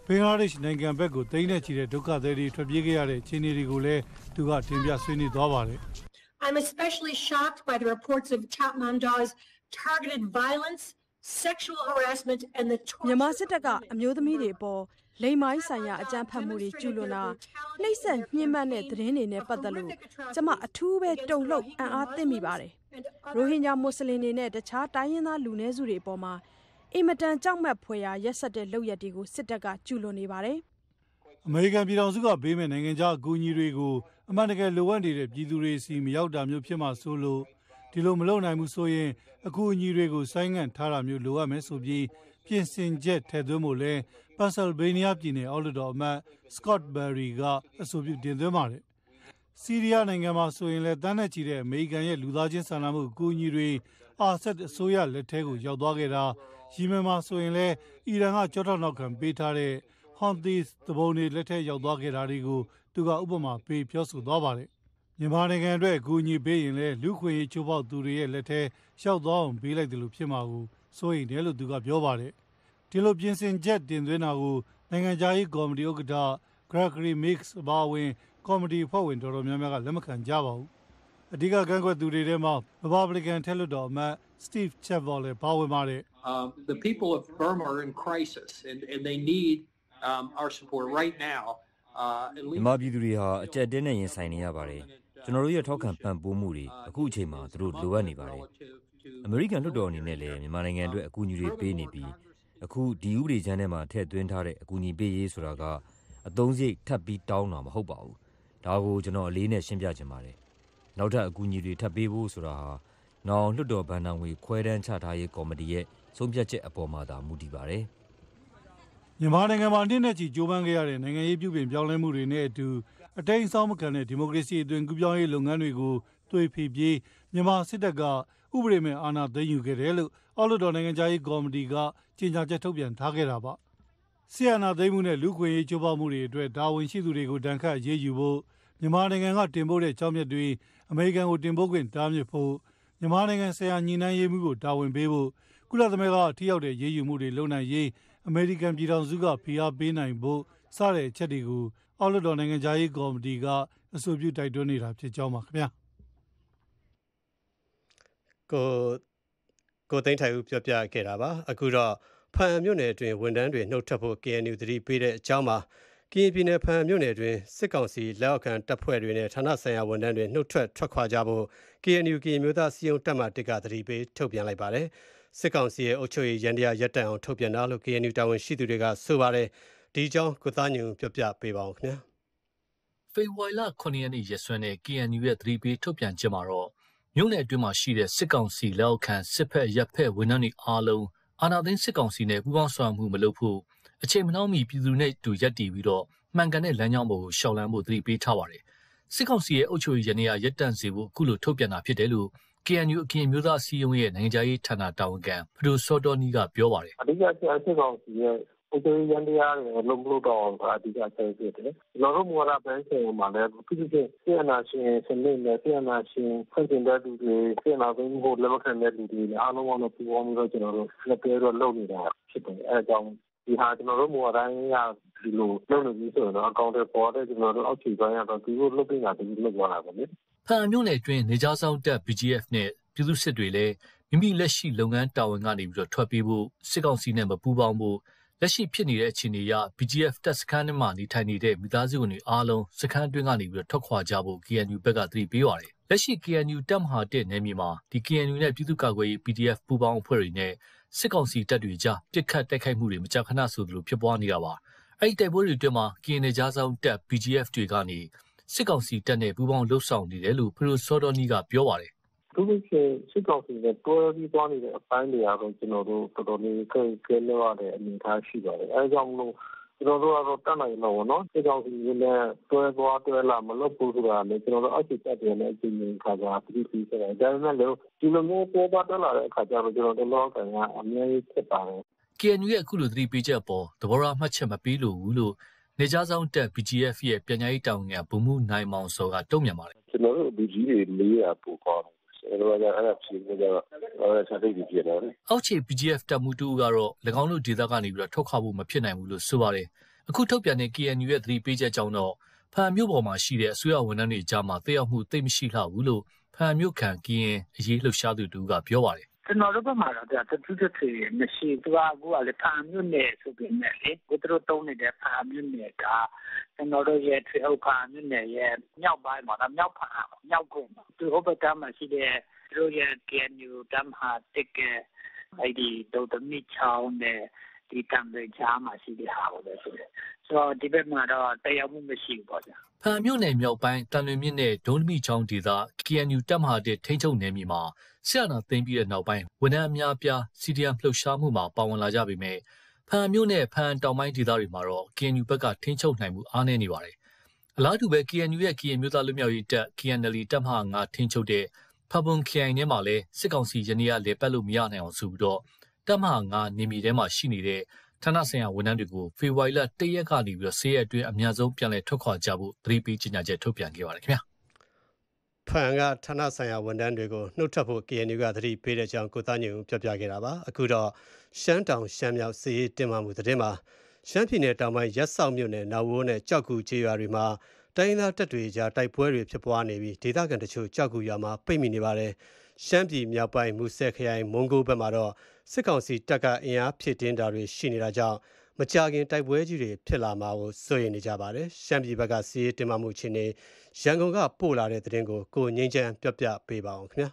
ဘင်္ဂလားဒေ့ရှ်နိုင်ငံဘက်ကိုတိမ်းနေချီတဲ့ဒုက္ခသည်တွေထွက်ပြေးခဲ့ရတဲ့အခြေအနေတွေကိုလည်းသူကတင်ပြဆွေးနွေးသွားပါတယ် I'm especially shocked by the reports of Tatmandar's targeted violence, sexual harassment and the torture. မြန်မာစစ်တပ်ကအမျိုးသမီးတွေအပေါ်လိမ်မိုင်းဆိုင်ရာအကြမ်းဖက်မှုတွေကျူးလွန်တာနှိပ်စက်ညှဉ်းပန်းတဲ့သတင်းတွေနဲ့ပတ်သက်လို့ကျွန်မအထူးပဲတုန်လှုပ်အံ့အားသင့်မိပါတယ်။ရိုဟင်ဂျာမွတ်စလင်တွေနဲ့တခြားတိုင်းရင်းသားလူနည်းစုတွေအပေါ်မှာအင်မတန်ကြောက်မက်ဖွယ်ရာရက်စက်တဲ့လုပ်ရက်တွေကိုစစ်တပ်ကကျူးလွန်နေပါတယ်။အမေရိကန်ပြည်ထောင်စုကပေးမဲ့နိုင်ငံခြားအကူအညီတွေကိုအမှန်တကယ်လိုအပ်နေတဲ့ပြည်သူတွေစီမရောက်တာမျိုးဖြစ်မှဆိုလို့ဒီလိုမလုပ်နိုင်ဘူးဆိုရင်အကူအညီတွေကိုဆိုင်းငံ့ထားတာမျိုးလိုအပ်မယ်ဆိုပြီးပြင်ဆင်ချက်ထည့်သွင်းဖို့လဲပန်ဆယ်ဗေးနီးယားပြည်နယ်အောက်လွှတ်တော်အမတ်စကော့ဘယ်ရီကအဆိုပြုတင်သွင်းပါတယ်။ဆီးရီးယားနိုင်ငံမှာဆိုရင်လည်းတန်းနဲ့ချီတဲ့အမေရိကန်ရဲ့လူသားချင်းစာနာမှုအကူအညီတွေအာဆတ်အစိုးရလက်ထဲကိုရောက်သွားခဲ့တာယီမင်မှာဆိုရင်လည်းအီရန်ကကြောထောက်နောက်ခံပေးထားတဲ့ဟွန်သီသဘုံတွေလက်ထဲရောက်သွားခဲ့တာတွေကိုသူကဥပမာပေးပြောဆိုသွားပါတယ်။မြန်မာနိုင်ငံအတွက်အကူအညီပေးရင်လည်းလူခွင့်ရေးချိုးဖောက်သူတွေရဲ့လက်ထဲရောက်သွားအောင်ပေးလိုက်တယ်လို့ဖြစ်မှာကိုစိုးရိမ်တယ်လို့သူကပြောပါတယ်။ဒီလိုပြင်ဆင်ချက်တင်သွင်းတာကိုနိုင်ငံခြားရေးကော်မတီဥက္ကဋ္ဌ Gregory Meeks ဘာဝင်ကော်မတီဖွဲ့ဝင်တော်တော်များများကလက်မခံကြပါဘူး။အဓိကကန့်ကွက်သူတွေထဲမှာ Republican ထက်လွှတ်တော်အမတ် Steve Chabot လည်းပါဝင်ပါတယ်။ Um, the people of Burma are in crisis and, and they need um, our support right now. မြန်မာပြည်သူတွေဟာအကြက်တဲနဲ့ရင်ဆိုင်နေရပါတယ်။ကျွန်တော်တို့ရဲ့ထောက်ခံပံ့ပိုးမှုတွေအခုအချိန်မှာသူတို့လိုအပ်နေပါတယ်။အမေရိကန်လွှတ်တော်အနေနဲ့လည်းမြန်မာနိုင်ငံအတွက်အကူအညီတွေပေးနေပြီးအခုဒီဥပဒေချမ်းထဲမှာထည့်သွင်းထားတဲ့အကူအညီပေးရေးဆိုတာကအသုံးစရိတ်ထပ်ပြီးတောင်းတာမဟုတ်ပါဘူး။ဒါကိုကျွန်တော်အလေးနဲ့ရှင်းပြချင်ပါတယ်။နောက်ထပ်အကူအညီတွေထပ်ပေးဖို့ဆိုတာဟာနောင်လွှတ်တော်ဗန်နာငွေခွဲတန်းချထားရေးကော်မတီရဲ့ဆုံးဖြတ်ချက်အပေါ်မှာသာမူတည်ပါတယ်။မြန်မာနိုင်ငံမှာနှစ်နဲ့ချီကြိုးပမ်းခဲ့ရတဲ့နိုင်ငံရေးပြုပြင်ပြောင်းလဲမှုတွေနဲ့အတူအတိမ်အဆောင်းမခံတဲ့ဒီမိုကရေစီအသွင်ကူးပြောင်းရေးလုပ်ငန်းတွေကိုသွေဖီပြေးမြန်မာစစ်တပ်ကဥပဒေမဲ့အာဏာသိမ်းယူခဲ့တယ်လို့အောက်လွှတ်တော်နိုင်ငံခြားရေးကော်မတီကကြေညာချက်ထုတ်ပြန်ထားခဲ့တာပါ။ဆီယနာသိမ်းမှုနဲ့လူခွင့်ရေးချိုးဖောက်မှုတွေအတွက်တာဝန်ရှိသူတွေကိုတန်ခတ်ရေးယူဖို့မြန်မာနိုင်ငံကတင်ပို့တဲ့ကြောင်းမြတ်တွေအမေရိကန်ကိုတင်ပို့ခွင့်တားမြစ်ဖို့မြန်မာနိုင်ငံဆိုင်ရာညီနိုင်ရေးမှုကိုတာဝန်ပေးဖို့ကုလသမဂ္ဂအထိရောက်တဲ့ရေးယူမှုတွေလုပ်နိုင်ရေးအမေရိကန်ပြည်ထောင်စုကဖိအားပေးနိုင်ဖို့စတဲ့အချက်တွေကိုအောက်လွှတ်တော်နိုင်ငံခြားရေးကော်မတီကအဆိုပြုတိုက်တွန်းနေတာဖြစ်ကြောင်းပါခင်ဗျာကိုကိုသိန်းထိုင်ဦးပြောပြခဲ့တာပါအခုတော့ဖန်မြို့နယ်အတွင်းဝန်ထမ်းတွေနှုတ်ထွက်ဖို့ K N U သတိပေးတဲ့အကြောင်းမှာကရင်ပြည်နယ်ဖန်မြို့နယ်အတွင်းစစ်ကောင်စီလက်အောက်ခံတပ်ဖွဲ့တွေနဲ့ဌာနဆိုင်ရာဝန်ထမ်းတွေနှုတ်ထွက်ထွက်ခွာကြဖို့ K N U ကရင်မျိုးသားစီယုံတပ်မှတစ်ကသတိပေးထုတ်ပြန်လိုက်ပါတယ်စစ်ကောင်စီရဲ့အုပ်ချုပ်ရေးရန်တရားရပ်တန့်အောင်ထုတ်ပြန်တာလို့ K N U တာဝန်ရှိသူတွေကဆိုပါတယ်ဒီကြောင်းကိုသားညုံပြောပြပေးပါဦးခင်ဗျာဖေဖော်ဝါရီလခုနှစ်ရက်နေ့ရက်စွဲနဲ့ K N U ရဲ့သတိပေးထုတ်ပြန်ချက်မှာတော့မြို့နယ်အတွင်းမှာရှိတဲ့စစ်ကောင်စီလက်အောက်ခံစစ်ဖက်ရပ်ဖက်ဝန်ထမ်းတွေအားလုံးအာဏာသိမ်းစစ်ကောင်စီနဲ့ပူးပေါင်းဆောင်မှုမလုပ်ဖို့အချိန်မနှောင်းမီပြည်သူနဲ့တူရပ်တည်ပြီးတော့မှန်ကန်တဲ့လမ်းကြောင်းပေါ်ကိုရှောင်လန်းဖို့သတိပေးထားပါတယ်စစ်ကောင်စီရဲ့အုပ်ချုပ်ရေးရန်တရားရပ်တန့်စေဖို့အခုလိုထုတ်ပြန်တာဖြစ်တယ်လို့K N U အကရင်မျိုးသားစီယုံရဲ့နိုင်ငံခြားရေးဌာနတာဝန်ခံဖဒိုစောတော်နီကပြောပါတယ်အဓိကစစ်ကောင်စီရဲ့အုပ်ချုပ်ရေးရန်တရားတွေလုံးလုံးတော့အဓိကဆက်ဖြစ်တယ်ကျွန်တော်တို့မူဝါဒပိုင်းဆိုင်ရာမှာလည်းဖြစ်ဖြစ်စစ်အာဏာရှင်စနစ်နဲ့စစ်အာဏာရှင်ဖွင့်တင်တဲ့လူတွေစစ်အာဏာသိမ်းဖို့လက်မခံတဲ့လူတွေအားလုံးကတော့ပူးပေါင်းပြီးတော့ကျွန်တော်တို့လက်တွဲတော့လုပ်နေတာဖြစ်တယ်အဲဒါကြောင့်ဒီဟာကျွန်တော်တို့မူဝါဒရဒီလိုလုပ်နေပြီးဆိုတော့အကောင့်တွေပေါ်တဲ့ကျွန်တော်တို့အောက်ခြေပိုင်းကတော့ဒီလိုလုပ်နေတာဒီလိုလုပ်သွားတာပဲလေဖန်မြို့နယ်အတွင်းနေကြားဆောင်တပ် B G F နဲ့ပြည်သူစစ်တွေလည်းမိမိလက်ရှိလုပ်ငန်းတာဝန်ကနေပြီးတော့ထွက်ပြေးဖို့စစ်ကောင်စီနဲ့မပူးပေါင်းဖို့လက်ရှိဖြစ်နေတဲ့အခြေအနေအရ B G F တပ်စခန်းထဲမှာနေထိုင်နေတဲ့မိသားစုဝင်တွေအားလုံးစခန်းအတွင်းကနေပြီးတော့ထွက်ခွာကြဖို့ K N U ဘက်ကသတိပေးပါတယ်။လက်ရှိ K N U တပ်မဟာတဲ့နယ်မြေမှာဒီ K N U နဲ့ပြည်သူ့ကာကွယ်ရေး P D F ပူးပေါင်းအဖွဲ့တွေနဲ့စစ်ကောင်စီတပ်တွေကြားပစ်ခတ်တိုက်ခိုက်မှုတွေမကြာခဏဆိုသလိုဖြစ်ပွားနေတာပါ။အဲ့ဒီတိုက်ပွဲတွေအတွင်းမှာ K N U ကြားဆောင်တပ် B G F တွေကနေစစ်ကောင်စီတပ်နဲ့ပူးပေါင်းလှုပ်ဆောင်နေတယ်လို့ဖရိုစောတော်နီကပြောပါတယ်။သူတို့ကစစ်ကောင်စီနဲ့တွဲပြီးသွားနေတဲ့အပိုင်းတွေအတော့ကျွန်တော်တို့တော်တော်လေးကဲကဲလို့ရတဲ့အနေအထားရှိပါတယ်။အဲကြောင့်မလို့ကျွန်တော်တို့ကတော့တတ်နိုင်လို့နော်စစ်ကောင်စီနဲ့တွဲသွားတွဲလာမလုပ်ဘူးဆိုတာလည်းကျွန်တော်တို့အောက်ခြေတပ်တွေနဲ့အချင်းချင်းခါကြပြီးပြီးဆိုတော့ဒါပေမဲ့လို့ဒီလိုမျိုးပေါ်ပါတက်လာတဲ့အခါကျတော့ကျွန်တော်တို့လောက်ကန်ကအများကြီးဖြစ်ပါတယ်။ K N U ရဲ့အခုလိုသတိပေးချက်အပေါ်သဘောထားမှတ်ချက်မပေးလို့ဘူးလို့နေကြားဆောင်တပ် B G F ရဲ့ပြန်ကြားရေးတာဝန်ခံဗိုလ်မှူးနိုင်မောင်စောကတုံ့ပြန်ပါတယ်ကျွန်တော်တို့ဒီကြီးတွေလေးရပို့ကောင်းအဲ့တော့အဲ့ဒါဖြစ်နေကြတော့အဲ့ဒါသိပြီးပြတယ်အောက်ခြေ B G F တပ်မှုတူကတော့၎င်းတို့ဒေသကနေပြီးတော့ထုတ်ခါဖို့မဖြစ်နိုင်ဘူးလို့ဆိုပါတယ်အခုထုတ်ပြန်တဲ့ K N U ရဲ့သတိပေးချက်ကြောင့်တော့ဖန်မြို့ပေါ်မှာရှိတဲ့အစိုးရဝန်ထမ်းတွေကြားမှာသိရောက်မှုသိမရှိလှဘူးလို့ဖန်မြို့ခံကရင်အရေးလှုပ်ရှားသူတူကပြောပါတယ်ကျွန်တော်တို့ဘက်မှာတော့တတူတူတွေမရှိသူကအခုကလည်းဖာမြို့နယ်ဆိုပြီးနဲ့လေကိုတို့တုံးနေတဲ့ဖာမြို့နယ်ကကျွန်တော်တို့ရဲ့ထွေအုပ်ဖာမြို့နယ်ရဲ့မြောက်ပိုင်းမှာတော့မြောက်ဖာမြောက်ကုန်းသူဟိုဘက်ကမှရှိတဲ့တို့ရဲ့ K N U တမ်းဟာတစ်ကအဲ့ဒီတော့တမိချောင်းနဲ့ဒီတမ်းတွေချားမှရှိတဲ့ဟာပဲဆိုတယ်ဆိုတော့ဒီဘက်မှာတော့တရားမှုမရှိဘူးပေါ့ဗျာဖန်မြို့နယ်မြောက်ပိုင်းတန်လွင်မြစ်နဲ့ဒုံးသမီချောင်းဒေသ K N U တပ်မဟာတစ်ထိန်းချုပ်နယ်မြေမှာဆရာနာသိမ်းပြီးတဲ့နောက်ပိုင်းဝန်ထမ်းအများပြား C D M လှုပ်ရှားမှုမှာပါဝင်လာကြပေမဲ့ဖန်မြို့နယ်ဖန်တောင်ပိုင်းဒေသတွေမှာတော့ K N U ဘက်ကထိန်းချုပ်နိုင်မှုအားနည်းနေပါတယ်။အလားတူပဲ K N U ရဲ့ ကရင်မျိုးသားလူမျိုးရေးတပ် K N L တပ်မဟာငါထိန်းချုပ်တဲ့ဖပွန်ခရိုင်ထဲမှာလည်းစစ်ကောင်စီရနေရလေပတ်လို့မရနိုင်အောင်ဆိုပြီးတော့တပ်မဟာငါနေမြေထဲမှာရှိနေတဲ့ဌာနဆိုင်ရာဝန်ထမ်းတွေကိုဖေဖော်ဝါရီလတရက်ကနေပြီးတော့ဆေးရက်အတွင်းအများဆုံးပြန်လည်ထွက်ခွာကြဖို့သတိပေးကြေညာချက်ထုတ်ပြန်ခဲ့ပါတယ်ခင်ဗျာဖန်ကဌာနဆိုင်ရာဝန်ထမ်းတွေကိုနှုတ်ထပ်ဖို့ K N U ကသတိပေးတဲ့ကြောင်းကိုသားညုံပြပြခဲ့တာပါအခုတော့ရှမ်းတောင်ရှမ်းမြောက်စစ်ရေးတင်မှမှုသတင်းမှာရှမ်းပြည်နယ်တောင်ပိုင်းရက်စောက်မြို့နယ်နောက်ဝိုးနဲ့ကြောက်ကူကျေးရွာတွေမှာတိုင်းသားတပ်တွေကြားတိုက်ပွဲတွေဖြစ်ပွားနေပြီးဒေသခံတချို့ကြောက်ကူရွာမှာပိတ်မိနေပါတယ်ရှမ်းပြည်မြောက်ပိုင်းမူဆယ်ခရိုင်မုံကိုဘက်မှာတော့စစ်ကောင်စီတပ်ကအင်အားဖြစ်တင်းတာတွေရှိနေတာကြောင့်မကြာခင်တိုက်ပွဲကြီးတွေဖြစ်လာမှာကိုစိုးရိမ်နေကြပါတယ်ရှမ်းပြည်ဘက်ကစီးရေးတင်မှမှုချင်းနေရန်ကုန်ကပို့လာတဲ့သတင်းကိုကိုငိမ့်ချမ်းပြပြပေးပါအောင်ခင်ဗျာ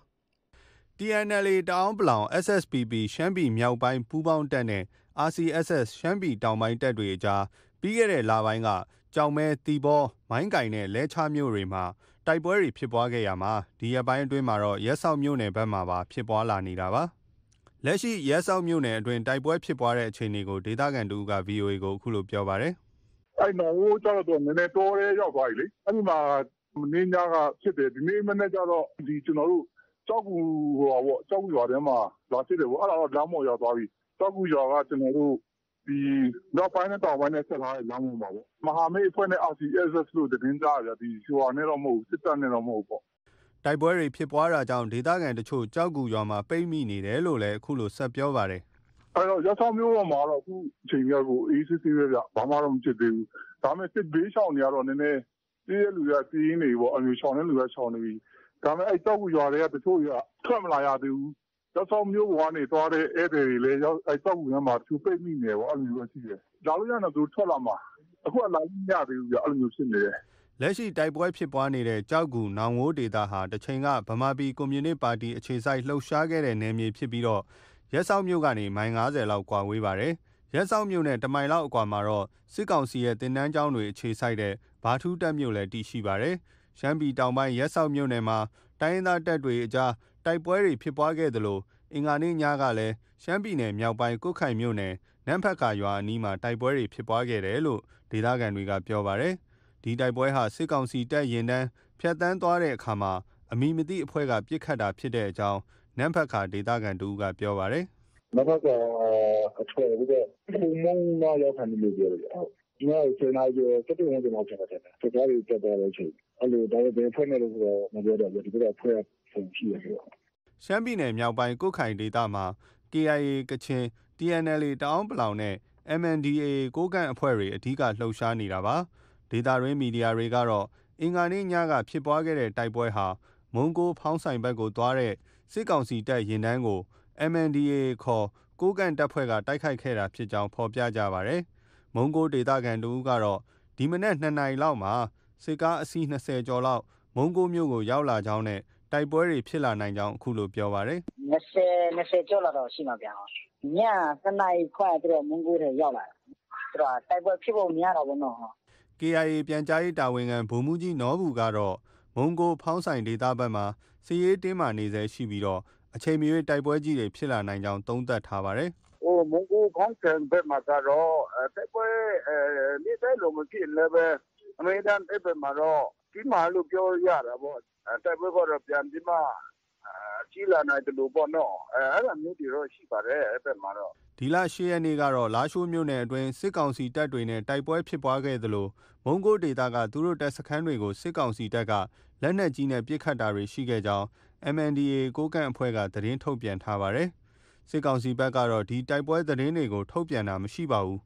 T N L A တအောင်းပလောင် S S P P ရှမ်းပြည်မြောက်ပိုင်းပူးပေါင်းတပ်နဲ့ R C S S ရှမ်းပြည်တောင်ပိုင်းတပ်တွေအကြားပြီးခဲ့တဲ့လပိုင်းကကြောင်မဲတီဘောမိုင်းကင်နဲ့လဲချမြို့တွေမှာတိုက်ပွဲတွေဖြစ်ပွားခဲ့ရမှာဒီရက်ပိုင်းအတွင်းမှာတော့ရက်စောက်မြို့နယ်ဘက်မှာပါဖြစ်ပွားလာနေတာပါလက်ရှိရက်စောက်မြို့နယ်အတွင်းတိုက်ပွဲဖြစ်ပွားတဲ့အခြေအနေကိုဒေသခံတူက V O A ကိုအခုလိုပြောပါတယ်အဲ့နော်ဟိုကျတော့နည်းနည်းတော်ရဲရောက်သွားပြီလေအဲ့ဒီမှာမင်းညာကဖြစ်တယ်ဒီနေ့မနေ့ကျတော့ဒီကျွန်တော်တို့ကြောက်ကူဟိုပါပေါ့ကြောက်ကူရွာထဲမှာလာဖြစ်တယ်ပေါ့အဲ့ဒါတော့လမ်းမော်ရောက်သွားပြီကြောက်ကူရွာကကျွန်တော်တို့ဒီနောက်ပိုင်းနဲ့တောင်ပိုင်းနဲ့ဆက်ထားတဲ့လမ်းပေါ်မှာပေါ့မဟာမိတ်အဖွဲ့နဲ့ R C S S လို့တင်ကြရပြီဒီဟိုနဲ့တော့မဟုတ်စစ်တပ်နဲ့တော့မဟုတ်ပေါ့တိုက်ပွဲတွေဖြစ်ပွားတာကြောင့်ဒေသခံတချို့ကြောက်ကူရွာမှာပိတ်မိနေတယ်လို့လည်းအခုလိုဆက်ပြောပါတယ်အဲ့တော့ရဆောင်မျိုးပေါ်မှာတော့အခုအချိန်ကြီးကိုအေးစစ်စစ်ပဲဗျဘာမှတော့မဖြစ်သေးဘူးဒါပေမဲ့စစ်ဘေးရှောင်နေရတော့နည်းနည်းတည်းရလူရတီးရင်းနေပေါ့အမျိုးရှောင်နေလူရရှောင်နေပြီဒါပေမဲ့အဲ့ကြောက်ကူရွာတွေကတချို့ရထွက်မလာရသေးဘူးရဆောင်မျိုးပေါ်ကနေသွားတဲ့ဧည့်သည်တွေလည်းရောက်အဲ့ကြောက်ကူထဲမှာသူပိတ်မိနေပေါ့အဲ့လိုမျိုးရှိတယ်ဒါလို့ရတော့သူထွက်လာမှာအခုအလာကြီးမရသေးဘူးဗျအဲ့လိုမျိုးဖြစ်နေတယ်လက်ရှိတိုက်ပွဲဖြစ်ပွားနေတဲ့ကြောက်ကူနောင်ဝိုးဒေသဟာတချိန်ကဗမာပြည်ကွန်မြူနစ်ပါတီအခြေစိုက်လှုပ်ရှားခဲ့တဲ့နယ်မြေဖြစ်ပြီးတော့ရက်စောက်မြို့ကနေမိုင်ငါးဆယ်လောက်ကွာဝေးပါတယ်။ရက်စောက်မြို့နဲ့တမိုင်လောက်အကွာမှာတော့စစ်ကောင်စီရဲ့တင်နန်းကျောင်းတွေအခြေစိုက်တဲ့ဘာထူးတပ်မြို့လည်းတည်ရှိပါတယ်။ရှမ်းပြည်တောင်ပိုင်းရက်စောက်မြို့နယ်မှာတိုင်းရင်းသားတပ်တွေအကြားတိုက်ပွဲတွေဖြစ်ပွားခဲ့သလိုအင်္ဂါနေ့ညကလည်းရှမ်းပြည်နယ်မြောက်ပိုင်းကုတ်ခိုင်မြို့နယ်နန်းဖက်ကာရွာအနီးမှာတိုက်ပွဲတွေဖြစ်ပွားခဲ့တယ်လို့ဒေသခံတွေကပြောပါတယ်။ဒီတိုက်ပွဲဟာစစ်ကောင်စီတပ်ရင်တန်းဖျက်ဆီးသွားတဲ့အခါမှာအမည်မသိအဖွဲ့ကပစ်ခတ်တာဖြစ်တဲ့အကြောင်းနန်းဖက်ကာဒေသခံတူကပြောပါတယ်။နန်းဖက်ကာအထွေပြီးတော့ပုံမုံလာရောက်ခံနေလို့ပြောတယ်ဟုတ်။ဒီမှာဆယ်နာရီကျော်တက်ဝင်ကြမှာဖြစ်တယ်။စကားတွေတက်သွားတဲ့အချိန်အဲ့လိုဒါပေမဲ့ဖွဲ့နေလို့ဆိုတော့မပြောတော့ဘူးဒီကတော့ဖွဲ့ပုံရှိရဆိုတော့ရှမ်းပြည်နယ်မြောက်ပိုင်းကုတ်ခိုင်ဒေသမှာ K I A ကချင် T N L A တအောင်းပလောင်နဲ့ M N D A ကိုးကန့်အဖွဲ့တွေအဓိကလှုပ်ရှားနေတာပါဒေသရင်းမီဒီယာတွေကတော့အင်္ဂါနေ့ညကဖြစ်ပွားခဲ့တဲ့တိုက်ပွဲဟာမုံကိုဖောင်းဆိုင်ဘက်ကိုသွားတဲ့စစ်ကောင်စီတပ်ရင်တန်းကို M N D A ခေါ်ကိုးကန့်တပ်ဖွဲ့ကတိုက်ခိုက်ခဲ့တာဖြစ်ကြောင်းဖော်ပြကြပါတယ်။မုံကိုဒေသခံတို့ကတော့ဒီမနက်နှစ်နာရီလောက်မှာစစ်ကားအစီးနှစ်ဆယ်ကျော်လောက်မုံကိုမြို့ကိုရောက်လာကြောင်းနဲ့တိုက်ပွဲတွေဖြစ်လာနိုင်ကြောင်းအခုလိုပြောပါတယ်။နှစ်ဆယ်နှစ်ဆယ်ကျော်လာတော့ရှိမှာဗျာ။ညနှစ်နာရီခွဲသူတို့မုံကိုထဲရောက်လာတာ။သူတို့တိုက်ပွဲဖြစ်ဖို့များတော့ဘောနော်။ K I A ပြန်ကြားရေးတာဝန်ခံဗိုလ်မှူးကြီးနော်ဘူးကတော့မုံကိုဖောင်းဆိုင်ဒေသဘက်မှာစစ်ရေးတင်းမာနေစေရှိပြီးတော့အချိန်မရွေးတိုက်ပွဲကြီးတွေဖြစ်လာနိုင်ကြောင်းသုံးသပ်ထားပါတယ်။ဟိုမုံကိုဖောင်းဆိုင်ဘက်မှာကတော့တိုက်ပွဲအဲနေ့တိုင်းလိုမဖြစ်လည်းပဲအမေရိကန်ဘက်မှာတော့ဒီမှာလို့ပြောရတာပေါ့တိုက်ပွဲကတော့ပြန်ပြီးမှကြီးလာနိုင်တယ်လို့ပေါ့နော်အဲအဲ့ဒါမျိုးတွေတော့ရှိပါတယ်အဲ့ဘက်မှာတော့ဒီလရှစ်ရက်နေ့ကတော့လာရှိုးမြို့နယ်အတွင်းစစ်ကောင်စီတပ်တွေနဲ့တိုက်ပွဲဖြစ်ပွားခဲ့သလိုမုံကိုဒေသကသူတို့တပ်စခန်းတွေကိုစစ်ကောင်စီတပ်ကလက်နက်ကြီးနဲ့ပစ်ခတ်တာတွေရှိခဲ့ကြောင်း M N D A ကိုးကန့်အဖွဲ့ကသတင်းထုတ်ပြန်ထားပါတယ်။စစ်ကောင်စီဘက်ကတော့ဒီတိုက်ပွဲသတင်းတွေကိုထုတ်ပြန်တာမရှိပါဘူး။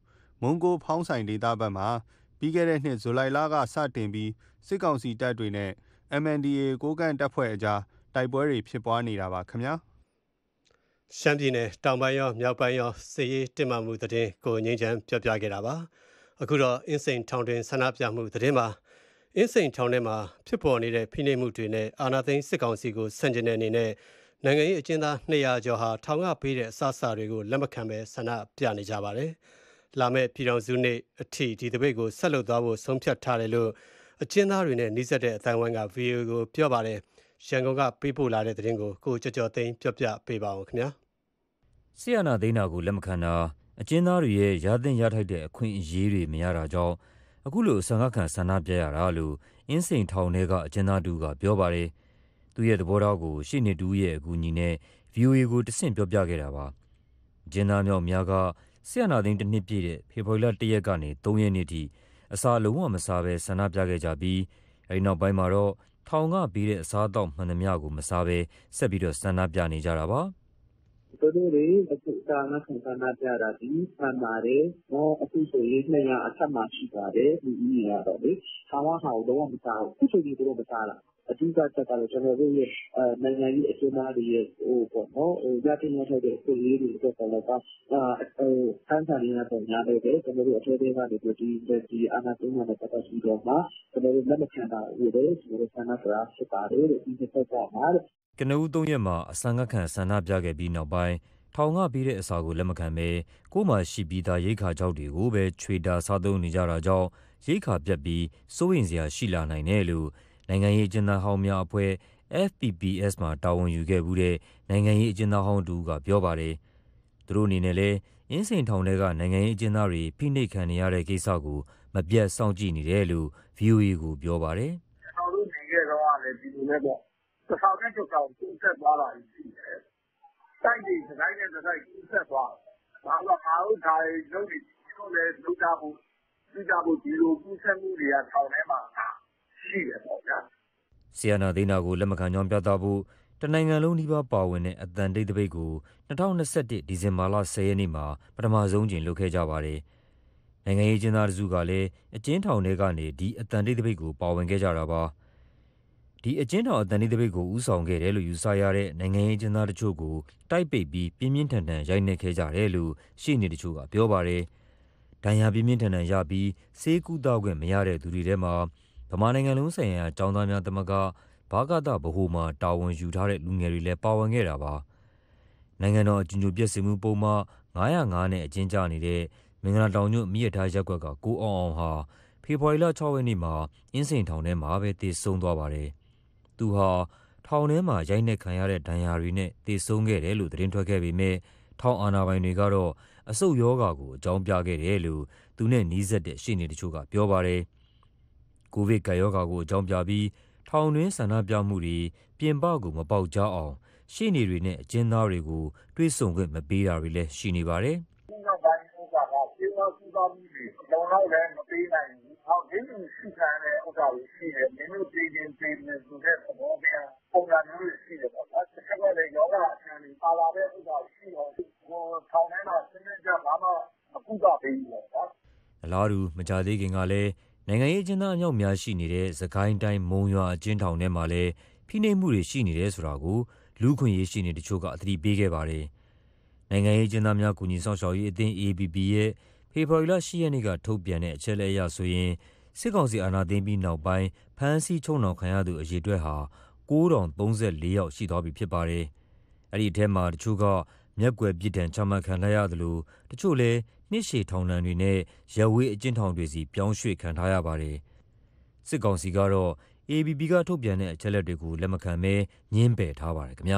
မွန်ဂိုဖောင်းဆိုင်ဒေသဘက်မှာပြီးခဲ့တဲ့နှစ်ဇူလိုင်လကစတင်ပြီးစစ်ကောင်စီတပ်တွေနဲ့ M N D A ကိုးကန့်တပ်ဖွဲ့အကြားတိုက်ပွဲတွေဖြစ်ပွားနေတာပါခင်ဗျာရှမ်းပြည်နယ်တောင်ပိုင်းရောမြောက်ပိုင်းရောစစ်ရေးတင်မာမှုသတင်းကိုငင်းချမ်းပြောပြခဲ့တာပါအခုတော့အင်းစိန်ထောင်တွင်ဆန္ဒပြမှုသတင်းမှာအင်းစိန်ထောင်ထဲမှာဖြစ်ပေါ်နေတဲ့ဖိနှိပ်မှုတွေနဲ့အာဏာသိမ်းစစ်ကောင်စီကိုဆန့်ကျင်တဲ့အနေနဲ့နိုင်ငံရေးအကျဉ်းသားနှစ်ရာကျော်ဟာထောင်ကပေးတဲ့အစအစတွေကိုလက်မခံဘဲဆန္ဒပြနေကြပါတယ်လာမယ့်ပြည်တော်စုနေ့အထိဒီတပိတ်ကိုဆက်လုပ်သွားဖို့ဆုံးဖြတ်ထားတယ်လို့အကျဉ်းသားတွေနဲ့နှိစက်တဲ့အတိုင်းဝိုင်းက ဗီအိုအေ ကိုပြောပါတယ်ရန်ကုန်ကပေးပို့လာတဲ့သတင်းကိုကိုကျော်ကျော်သိန်းပြောပြပေးပါဦးခင်ဗျာဆီယနာသိန်းနာကိုလက်မခံတာအကျဉ်းသားတွေရဲ့ရသင့်ရထိုက်တဲ့အခွင့်အရေးတွေမရတာကြောင့်အခုလိုဆန္ဒခံဆန္ဒပြရတာလို့အင်းစိန်ထောင်ထဲကအကျဉ်းသားတူကပြောပါတယ်သူရဲ့သဘောထားကိုရှေ့နေတူရဲ့အကူအညီနဲ့ ဗီအိုအေ ကိုတဆင့်ပြောပြခဲ့တာပါအကျဉ်းသားမျိုးများကဆီယနာသိန်းတစ်နှစ်ပြည့်တဲ့ဖေဖော်ဝါရီလတစ်ရက်ကနေသုံးရက်နေ့ထိအစာလုံးဝမစားဘဲဆန္ဒပြခဲ့ကြပြီးအဲဒီနောက်ပိုင်းမှာတော့ထောင်ကပေးတဲ့အစားအသောက်မှန်သမျှကိုမစားဘဲဆက်ပြီးတော့ဆန္ဒပြနေကြတာပါတို့တွေအခုစာငါဆန္ဒပြတာဒီမှန်ပါတယ်တော့အခုဆိုရင်နှစ်ရာအထက်မှာရှိပါတယ်ဒီနည်းရတော့လေဆောင်းဟာတော့မစားဘူးအခုဆိုရင်တို့မစားလားအဓိကချက်ကတော့ကျွန်တော်တို့ရဲ့နိုင်ငံရေးအကျဉ်းသားတွေရဲ့ဟိုပေါ့နော်ဟိုရတဲ့ရတဲ့ပြည်ရေးတွေတော့တော့တော့ဟိုဆန်းဆန်းနေတာပုံများတယ်ကျွန်တော်တို့အထက်တွေကဒီဒီအာဏာသိမ်းတဲ့ပတ်သက်ပြီးတော့မှကျွန်တော်တို့လက်မခံတာဟုတ်တယ်ကျွန်တော်တို့ဆန္ဒပြဖြစ်ပါတယ်ဒီတစ်ခါကမှကနဦးသုံးရက်မှာအစံငတ်ခံဆန္ဒပြခဲ့ပြီးနောက်ပိုင်းထောင်ကပေးတဲ့အစာကိုလက်မခံဘဲကိုယ်မှရှိပြီးသားရိတ်ခါကြောက်တွေကိုပဲခြွေတာစားသုံးနေကြတာကြောင့်ရိတ်ခါပြတ်ပြီးစိုးရင်စရာရှိလာနိုင်တယ်လို့နိုင်ငံရေးအကျဉ်းသားဟောင်းများအဖွဲ့ F P P S မှာတာဝန်ယူခဲ့မှုတဲ့နိုင်ငံရေးအကျဉ်းသားဟောင်းတူကပြောပါတယ်သူတို့အနေနဲ့လည်းအင်းစိန်ထောင်ထဲကနိုင်ငံရေးအကျဉ်းသားတွေဖိနှိပ်ခံနေရတဲ့ကိစ္စကိုမပြတ်စောင့်ကြည့်နေတယ်လို့ ဗီအိုအေ ကိုပြောပါတယ်ကျွန်တော်တို့နေခဲ့တော့လည်းဒီလိုနဲ့ပေါ့တစ်ခါနဲ့တစ်ခါကိုဆက်သွားတာရှိတယ်တိုက်တွေစကိုင်းနဲ့စကိုင်းကိုဆက်သွားဘာလို့အားလုံးဒါတွေလုပ်နေတို့လည်းလုပ်ကြဖို့ပြုကြဖို့ဒီလိုပြုဆက်မှုတွေကထောင်ထဲမှာရှိတယ်ပေါ့ဗျာဆီယနာသိန်းနာကိုလက်မခံကြောင်းပြသဖို့တနိုင်ငံလုံးဒီပါပါဝင်တဲ့အတန်တိတ်တပိတ်ကို၂၀၂၁ဒီဇင်ဘာလ၁၀ရက်နေ့မှာပထမဆုံးကျင်းလုပ်ခဲ့ကြပါတယ်နိုင်ငံရေးကျင်းသားစုကလည်းအကျဉ်းထောင်ထဲကနေဒီအတန်တိတ်တပိတ်ကိုပါဝင်ခဲ့ကြတာပါဒီအကျဉ်းထောင်အတန်တိတ်တပိတ်ကိုဥဆောင်ခဲ့တယ်လို့ယူဆရတဲ့နိုင်ငံရေးကျင်းသားတချို့ကိုတိုက်ပိတ်ပြီးပြင်းပြင်းထန်ထန်ရိုက်နှက်ခဲ့ကြတယ်လို့ရှေ့နေတချို့ကပြောပါတယ်ဒဏ်ရာပြင်းပြင်းထန်ထန်ရပြီးဆေးကုသခွင့်မရတဲ့သူတွေထဲမှာဗမာနိုင်ငံလုံးဆိုင်ရာကျောင်းသားများသမဂ္ဂဘာကတဗဟိုမှာတာဝန်ယူထားတဲ့လူငယ်တွေလည်းပါဝင်ခဲ့တာပါနိုင်ငံတော်အကျဉ်းချုပ်ပြည့်စုံမှုပုံမှန်ငါး၀၅နဲ့အကျဉ်းချနေတဲ့မင်္ဂလာတောင်ညွန့်မြစ်ရထားရပ်ကွက်ကကိုအောင်အောင်ဟာဖေဖော်ဝါရီလ၆ရက်နေ့မှာအင်းစိန်ထောင်ထဲမှာပဲသေဆုံးသွားပါတယ်သူဟာထောင်ထဲမှာရိုက်နှက်ခံရတဲ့ဒဏ်ရာတွေနဲ့သေဆုံးခဲ့တယ်လို့သတင်းထွက်ခဲ့ပေမဲ့ထောင်အာဏာပိုင်တွေကတော့အဆုတ်ယောဂါကိုအကြောင်းပြခဲ့တယ်လို့သူနဲ့နီးစပ်တဲ့ရှေ့နေတချို့ကပြောပါတယ်ကိုဗစ်ကပ်ရောဂါကိုအကြောင်းပြပြီးထောင်တွင်းဆန္ဒပြမှုတွေပြင်ပကိုမပေါက်ကြားအောင်ရှေ့နေတွေနဲ့အကျဉ်းသားတွေကိုတွေးဆုံခွင့်မပေးတာတွေလည်းရှိနေပါတယ်။ဒီနောက်ပိုင်းဥစ္စာကပြေဝစုသားမှုတွေလုံလောက်လည်းမပေးနိုင်ဘူး။ဟောဒီလိုရှိခံတဲ့ဥစ္စာတွေရှိတယ်။မင်းတို့ပြည်ချင်းပြည်နေဆိုတဲ့သဘောတရားပုံစံမျိုးတွေရှိတယ်ပေါ့။တစ်ခါကလည်းယောဂအချမ်းတွေပါလာတဲ့ဥစ္စာရှိတော့ဟိုထောင်ထဲမှာစနစ်ကြဘာမှမကူတာပေးဘူးပေါ့။အလားတူမကြသေးခင်ကလည်းနိုင်ငံရေးအကျဉ်းသားအမြောက်များရှိနေတဲ့စကိုင်းတိုင်းမုံရွာအကျဉ်းထောင်ထဲမှာလည်းဖိနှိပ်မှုတွေရှိနေတယ်ဆိုတာကိုလူ့ခွင့်ရေးရှိနေတချို့ကအသိပေးခဲ့ပါတယ်။နိုင်ငံရေးအကျဉ်းသားများကူညီဆောင်ရှောက်ရေးအသင်း A B P ရဲ့ဖေဖော်ဝါရီလ၈ရက်နေ့ကထုတ်ပြန်တဲ့အချက်အလက်အရဆိုရင်စစ်ကောင်စီအာဏာသိမ်းပြီးနောက်ပိုင်းဖမ်းဆီးချုပ်နှောင်ခံရသူအရေအတွက်ဟာ၉ထောင်သုံးဆယ်လေးယောက်ရှိသွားပြီဖြစ်ပါတယ်။အဲ့ဒီအထက်မှာတချို့ကမျက်ကွယ်ပြစ်ဒဏ်ချမှတ်ခံရသလိုတချို့လည်းနှစ်ရှည်ထောင်ဒဏ်တွေနဲ့ရပ်ဝေးအကျဉ်းထောင်တွေစီပြောင်းရွှေ့ခံထားရပါတယ်။စစ်ကောင်စီကတော့ A B P ကထုတ်ပြန်တဲ့အချက်အလက်တွေကိုလက်မခံဘဲညှင်းပယ်ထားပါတယ်ခင်ဗျာ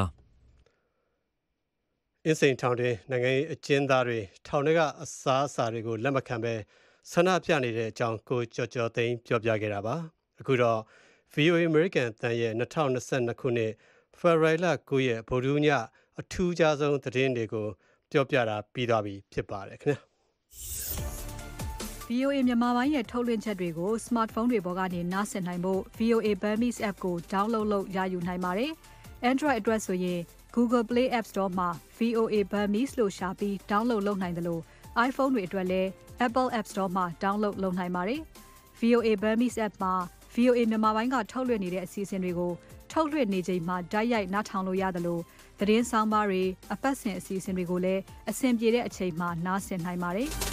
။အင်းစိန်ထောင်တွင်နိုင်ငံရေးအကျဉ်းသားတွေထောင်ထဲကအစားအစာတွေကိုလက်မခံဘဲဆန္ဒပြနေတဲ့အကြောင်းကိုကျော်ကျော်သိန်းပြောပြခဲ့တာပါ။အခုတော့ ဗီအိုအေ American တန်ရဲ့၂၀၂၂ခုနှစ်ဖေဖော်ဝါရီလ၉ရက်ဗုဒ္ဓဟူးညအထူးခြားဆုံးသတင်းတွေကိုပြောပြတာပြီးသွားပြီဖြစ်ပါတယ်ခင်ဗျာ။ဗီအိုအေ မြန်မာပိုင်းရဲ့ထုတ်လွှင့်ချက်တွေကို smartphone တွေပေါ်ကနေနားဆင်နိုင်ဖို့ ဗီအိုအေ Burmese app ကို download လုပ်ရယူနိုင်ပါတယ်။ Android အတွက်ဆိုရင် Google Play App Store မှာ ဗီအိုအေ Burmese လို့ရှာပြီး download လုပ်နိုင်တယ်လို့ iPhone တွေအတွက်လည်း Apple App Store မှာ download လုပ်နိုင်ပါတယ်။ ဗွီအိုအေ Burmese app မှာ ဗွီအိုအေ မြန်မာပိုင်းကထုတ်လွှင့်နေတဲ့အစီအစဉ်တွေကိုထုတ်လွှင့်နေချိန်မှာတိုက်ရိုက်နားထောင်လို့ရတယ်လို့သတင်းဆောင်ပါတွေအပတ်စဉ်အစီအစဉ်တွေကိုလည်းအဆင်ပြေတဲ့အချိန်မှာနားဆင်နိုင်ပါတယ်။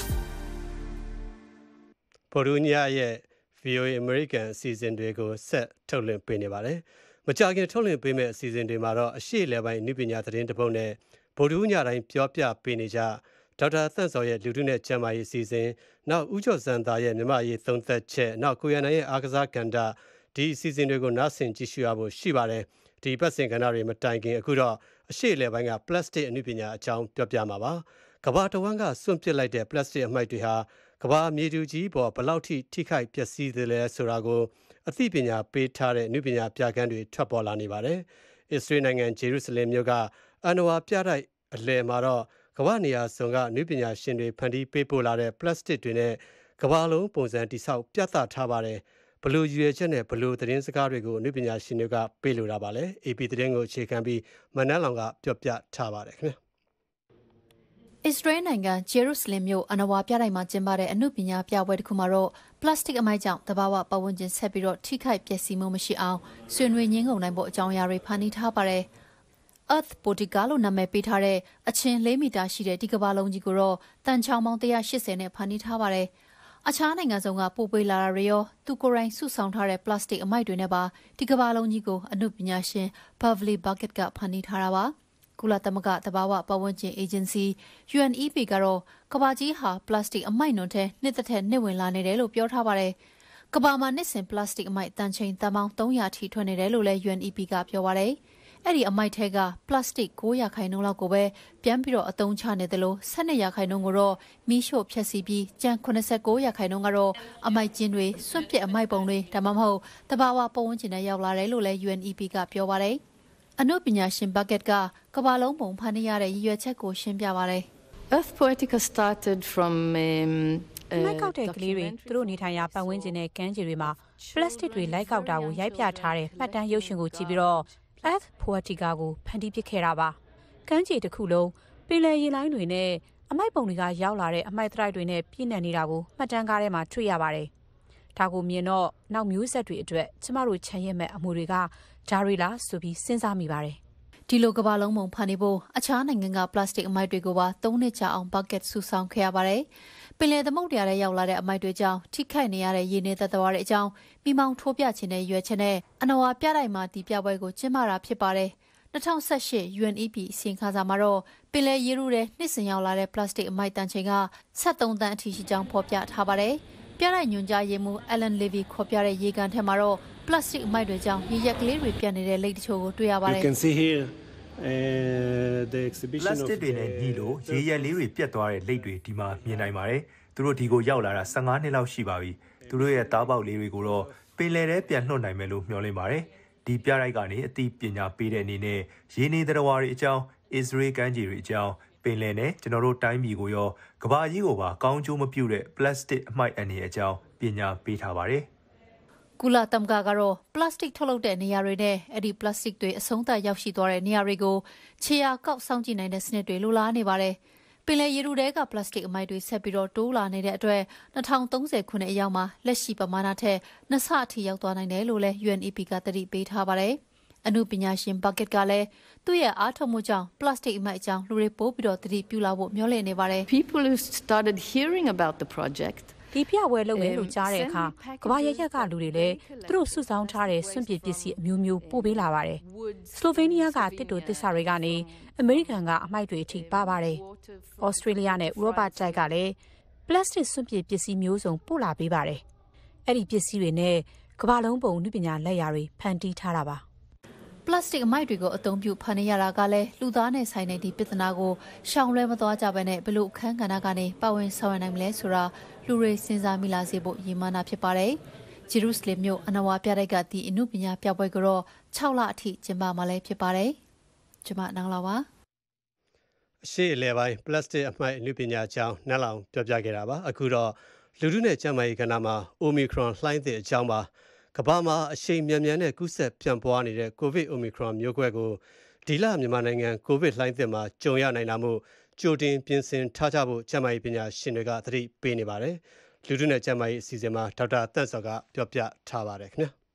ပေါ်တူညာရဲ့ ဗွီအိုအေ American အစီအစဉ်တွေကိုဆက်ထုတ်လွှင့်ပေးနေပါတယ်။မကြာခင်ထုတ်လွှင့်ပေးမယ့်အစီအစဉ်တွေမှာတော့အရှိလေပိုင်းနည်းပညာသတင်းတစ်ပုဒ်နဲ့ပေါ်တူညာတိုင်းပြောပြပေးနေကြဒေါက်တာသန့်စောရဲ့လူထုနဲ့ကျန်းမာရေးအစီအစဉ်နောက်ဦးကျော်စံသားရဲ့မြန်မာရေးသုံးသက်ချက်နောက်ကိုရနိုင်ရဲ့အားကစားကဏ္ဍဒီအစီအစဉ်တွေကိုနားဆင်ကြည့်ရှုရဖို့ရှိပါတယ်။ဒီပတ်စဉ်ကဏ္ဍတွေမတိုင်ခင်အခုတော့အရှိလေပိုင်းကပလတ်စတစ်အနုပညာအကြောင်းပြောပြမှာပါ။ကမ္ဘာတဝန်းကစွန့်ပစ်လိုက်တဲ့ပလတ်စတစ်အမှိုက်တွေဟာကမ္ဘာမြေတူကြီးပေါ်ဘလောက်ထိထိခိုက်ပျက်စီးသလဲဆိုတာကိုအသိပညာပေးထားတဲ့အနုပညာပြကန်းတွေထွက်ပေါ်လာနေပါတယ်။အစ္စရေးနိုင်ငံဂျေရုဆလင်မြို့ကအန်နဝါပြတိုက်အလယ်မှာတော့ကမ္ဘာနေရာစုံကအနုပညာရှင်တွေဖန်တီးပေးပို့လာတဲ့ပလတ်စတစ်တွေနဲ့ကမ္ဘာလုံးပုံစံတိဆောက်ပြသထားပါတယ်။ဘလို့ရွေချက်နဲ့ဘလို့သတင်းစကားတွေကိုအနုပညာရှင်တွေကပေးလိုတာပါလဲ။ အေ ပီ သတင်းကိုအခြေခံပြီးမနန်းလောင်ကပြောပြထားပါတယ်ခင်ဗျာ။အစ္စရေးနိုင်ငံဂျေရုဆလင်မြို့အနဝါပြတိုက်မှာကျင်းပတဲ့အနုပညာပြပွဲတစ်ခုမှာတော့ပလတ်စတစ်အမိုက်ကြောင့်တဘာဝပတ်ဝန်းကျင်ဆက်ပြီးတော့ထိခိုက်ပျက်စီးမှုမရှိအောင်ဆွေးနွေးငင်းငုံနိုင်ဖို့အကြောင်းအရာတွေဖန်တီးထားပါတယ်။ Earth Boutique လို့နာမည်ပေးထားတဲ့အချင်း၄မီတာရှိတဲ့ဒီကမ္ဘာလုံးကြီးကိုတော့တန်ချောင်းပေါင်း၁၈၀နဲ့ဖန်တီးထားပါတယ်။အခြားနိုင်ငံစုံကပို့ပေးလာတာတွေရောသူကိုယ်တိုင်စုဆောင်ထားတဲ့ပလတ်စတစ်အမိုက်တွေနဲ့ပါဒီကမ္ဘာလုံးကြီးကိုအနုပညာရှင် Beverly Bucket ကဖန်တီးထားတာပါ။ကုလသမဂ္ဂတဘာဝပတ်ဝန်းကျင်အေဂျင်စီ ယူ အန် အီ ပီ ကတော့ကမ္ဘာကြီးဟာပလတ်စတစ်အမိုက်နွံထဲနှစ်သက်နှစ်ဝင်လာနေတယ်လို့ပြောထားပါတယ်။ကမ္ဘာမှာနှစ်စဉ်ပလတ်စတစ်အမိုက်တန်ချိန်တန်ပေါင်း၃၀၀ထိထွက်နေတယ်လို့လည်း ယူ အန် အီ ပီ ကပြောပါတယ်။အဲ့ဒီအမိုက်ထဲကပလတ်စတစ်၉ရာခိုင်နှုန်းလောက်ကိုပဲပြန်ပြီးတော့အသုံးချနေတယ်လို့၁၂ရာခိုင်နှုန်းကိုတော့မီးရှို့ဖျက်ဆီးပြီးကျန်၈၉ရာခိုင်နှုန်းကတော့အမိုက်ကျင်းတွေစွန့်ပစ်အမိုက်ပုံတွေဒါမှမဟုတ်တဘာဝပတ်ဝန်းကျင်နဲ့ရောက်လာတယ်လို့လည်း ယူ အန် အီ ပီ ကပြောပါတယ်။အနုပညာရှင် Bucket ကကမ္ဘာလုံးပုံဖန်တီးရတဲ့ရည်ရွယ်ချက်ကိုရှင်းပြပါတယ်။ Earth Poetica started from um မိုက်ကောက်တဲ့ကလေးတွေသူတို့နေထိုင်ရာပတ်ဝန်းကျင်နဲ့ကမ်းခြေတွေမှာပလတ်စတစ်တွေလိုက်ကောက်တာကိုရိုက်ပြထားတဲ့မှတ်တမ်းရုပ်ရှင်ကိုကြည့်ပြီးတော့ Earth Poetica ကိုဖန်တီးပစ်ခဲ့တာပါ။ကမ်းခြေတစ်ခုလုံးပင်လယ်ရေလိုင်းတွေနဲ့အမိုက်ပုံတွေကရောက်လာတဲ့အမိုက်သရိုက်တွေနဲ့ပြည့်နှံနေတာကိုမှတ်တမ်းကားထဲမှာတွေ့ရပါတယ်။ဒါကိုမြင်တော့နောက်မျိုးဆက်တွေအတွက်ကျမတို့ခြံရမဲ့အမှုတွေကဒါရီလာဆိုပြီးစဉ်းစားမိပါတယ်။ဒီလိုကမ္ဘာလုံးပုံဖန်တီးဖို့အခြားနိုင်ငံကပလတ်စတစ်အမိုက်တွေကိုပါသုံးနှစ်ကြာအောင် Bucket စုဆောင်ခဲ့ရပါတယ်။ပင်လယ်သမုဒ္ဒရာထဲရောက်လာတဲ့အမိုက်တွေကြောင့်ထိခိုက်နေရတဲ့ရေနေသက်သဝါတွေအကြောင်းမိမောင်းထိုးပြခြင်းနဲ့ရွယ်ချက်နဲ့အနဝါပြတိုက်မှာဒီပြပွဲကိုကျင်းပတာဖြစ်ပါတယ်။၂၀၁၈ ယူ အန် အီ ပီ အစီရင်ခံစာမှာတော့ပင်လယ်ရေထုထဲနှစ်စဉ်ရောက်လာတဲ့ပလတ်စတစ်အမိုက်တန်ချိန်က၁၃တန်းအထိရှိကြောင်းဖော်ပြထားပါတယ်။ပြတိုက်ညွှန်ကြားရေးမှူး Alan Levy ခေါ်ပြတဲ့ရေကန်ထဲမှာတော့ပလတ်စတစ်အမိုက်တွေကြောင့်ရေရက်ကလေးတွေပြတ်နေတဲ့လိပ်တချို့ကိုတွေ့ရပါတယ်။ You can see here uh, the exhibition of ပလတ်စတစ်တွေနဲ့ညီလို့ရေရက်လေးတွေပြတ်သွားတဲ့လိပ်တွေဒီမှာမြင်နိုင်ပါတယ်။သူတို့ဒီကိုရောက်လာတာ၁၅နှစ်လောက်ရှိပါပြီ။သူတို့ရဲ့သားပေါက်လေးတွေကိုတော့ပင်လယ်ထဲပြန်လွှတ်နိုင်မယ်လို့မျှော်လင့်ပါတယ်။ဒီပြတိုက်ကနေအသိပညာပေးတဲ့အနေနဲ့ရေနေသတ္တဝါတွေအကြောင်းအစ္စရေးကမ်းခြေတွေအကြောင်းပင်လယ်နဲ့ကျွန်တော်တို့တိုင်းပြည်ကိုရောကမ္ဘာကြီးကိုပါကောင်းကျိုးမပြုတဲ့ပလတ်စတစ်အမှိုက်အန္တရာယ်အကြောင်းပညာပေးထားပါတယ်။ကုလသမဂ္ဂကတော့ပလတ်စတစ်ထုတ်လုပ်တဲ့နေရာတွေနဲ့အဲ့ဒီပလတ်စတစ်တွေအဆုံးသတ်ရောက်ရှိသွားတဲ့နေရာတွေကိုခြေရာကောက်စောင့်ကြည့်နိုင်တဲ့စနစ်တွေလိုလားနေပါတယ်။ပင်လယ်ရေထုထဲကပလတ်စတစ်အမိုက်တွေဆက်ပြီးတော့တိုးလာနေတဲ့အတွက်၂၀၃၀ခုနှစ်အရောက်မှာလက်ရှိပမာဏထက်နှစ်ဆအထိရောက်သွားနိုင်တယ်လို့လည်း ယူ အန် အီ ပီ ကသတိပေးထားပါတယ်။အနုပညာရှင် Bucket ကလည်းသူ့ရဲ့အားထုတ်မှုကြောင့်ပလတ်စတစ်အမိုက်အကြောင်းလူတွေပိုးပြီးတော့သတိပြုလာဖို့မျှော်လင့်နေပါတယ်။ People who started hearing about the project ဒီပြပွဲလုပ်မယ်လို့ကြားတဲ့အခါကမ္ဘာရရက်ကလူတွေလည်းသူတို့စုဆောင်းထားတဲ့စွန့်ပစ်ပစ္စည်းအမျိုးမျိုးပို့ပေးလာပါတယ်။စလိုဗေးနီးယားကတစ်တိုသစ္စာတွေကနေအမေရိကန်ကအမိုက်တွေအထိပါပါတယ်။ဩစတြေးလျနဲ့ဥရောပတိုက်ကလည်းပလတ်စတစ်စွန့်ပစ်ပစ္စည်းမျိုးစုံပို့လာပေးပါတယ်။အဲ့ဒီပစ္စည်းတွေနဲ့ကမ္ဘာလုံးပုံနည်းပညာလက်ရာတွေဖန်တီးထားတာပါပလတ်စတစ်အမိုက်တွေကိုအသုံးပြုဖန်နေရတာကလည်းလူသားနဲ့ဆိုင်တဲ့ဒီပြဿနာကိုရှောင်လွဲမသွားကြဘဲနဲ့ဘလို့အခန်းကဏ္ဍကနေပါဝင်ဆောင်ရွက်နိုင်မလဲဆိုတာလူတွေစဉ်းစားမိလာစေဖို့ရည်မှန်းတာဖြစ်ပါတယ်။ဂျေရုဆလင်မြို့အနဝါပြတိုက်ကဒီအနုပညာပြပွဲကတော့၆လအထိကျင်းပမှာလည်းဖြစ်ပါတယ်။ကျွန်မနောင်လာပါအရှိအလဲပိုင်းပလတ်စတစ်အမှိုက်အနုပညာအကြောင်းနှက်လောင်ပြောပြခဲ့တာပါအခုတော့လူထုနဲ့ကျန်းမာရေးကဏ္ဍမှာ Omicron လှိုင်းသစ်အကြောင်းပါကမ္ဘာမှာအရှိန်မြန်မြန်နဲ့ကူးစက်ပြန့်ပွားနေတဲ့ COVID Omicron မျိုးကွဲကိုဒီလမြန်မာနိုင်ငံ COVID လှိုင်းသစ်မှာကြုံရနိုင်တာမို့ကြိုတင်ပြင်ဆင်ထားကြဖို့ကျန်းမာရေးပညာရှင်တွေကသတိပေးနေပါတယ်။လူထုနဲ့ကျန်းမာရေးအစီအစဉ်မှာဒေါက်တာတန့်စောကပြောပြထားပါတယ်ခင်ဗျာ။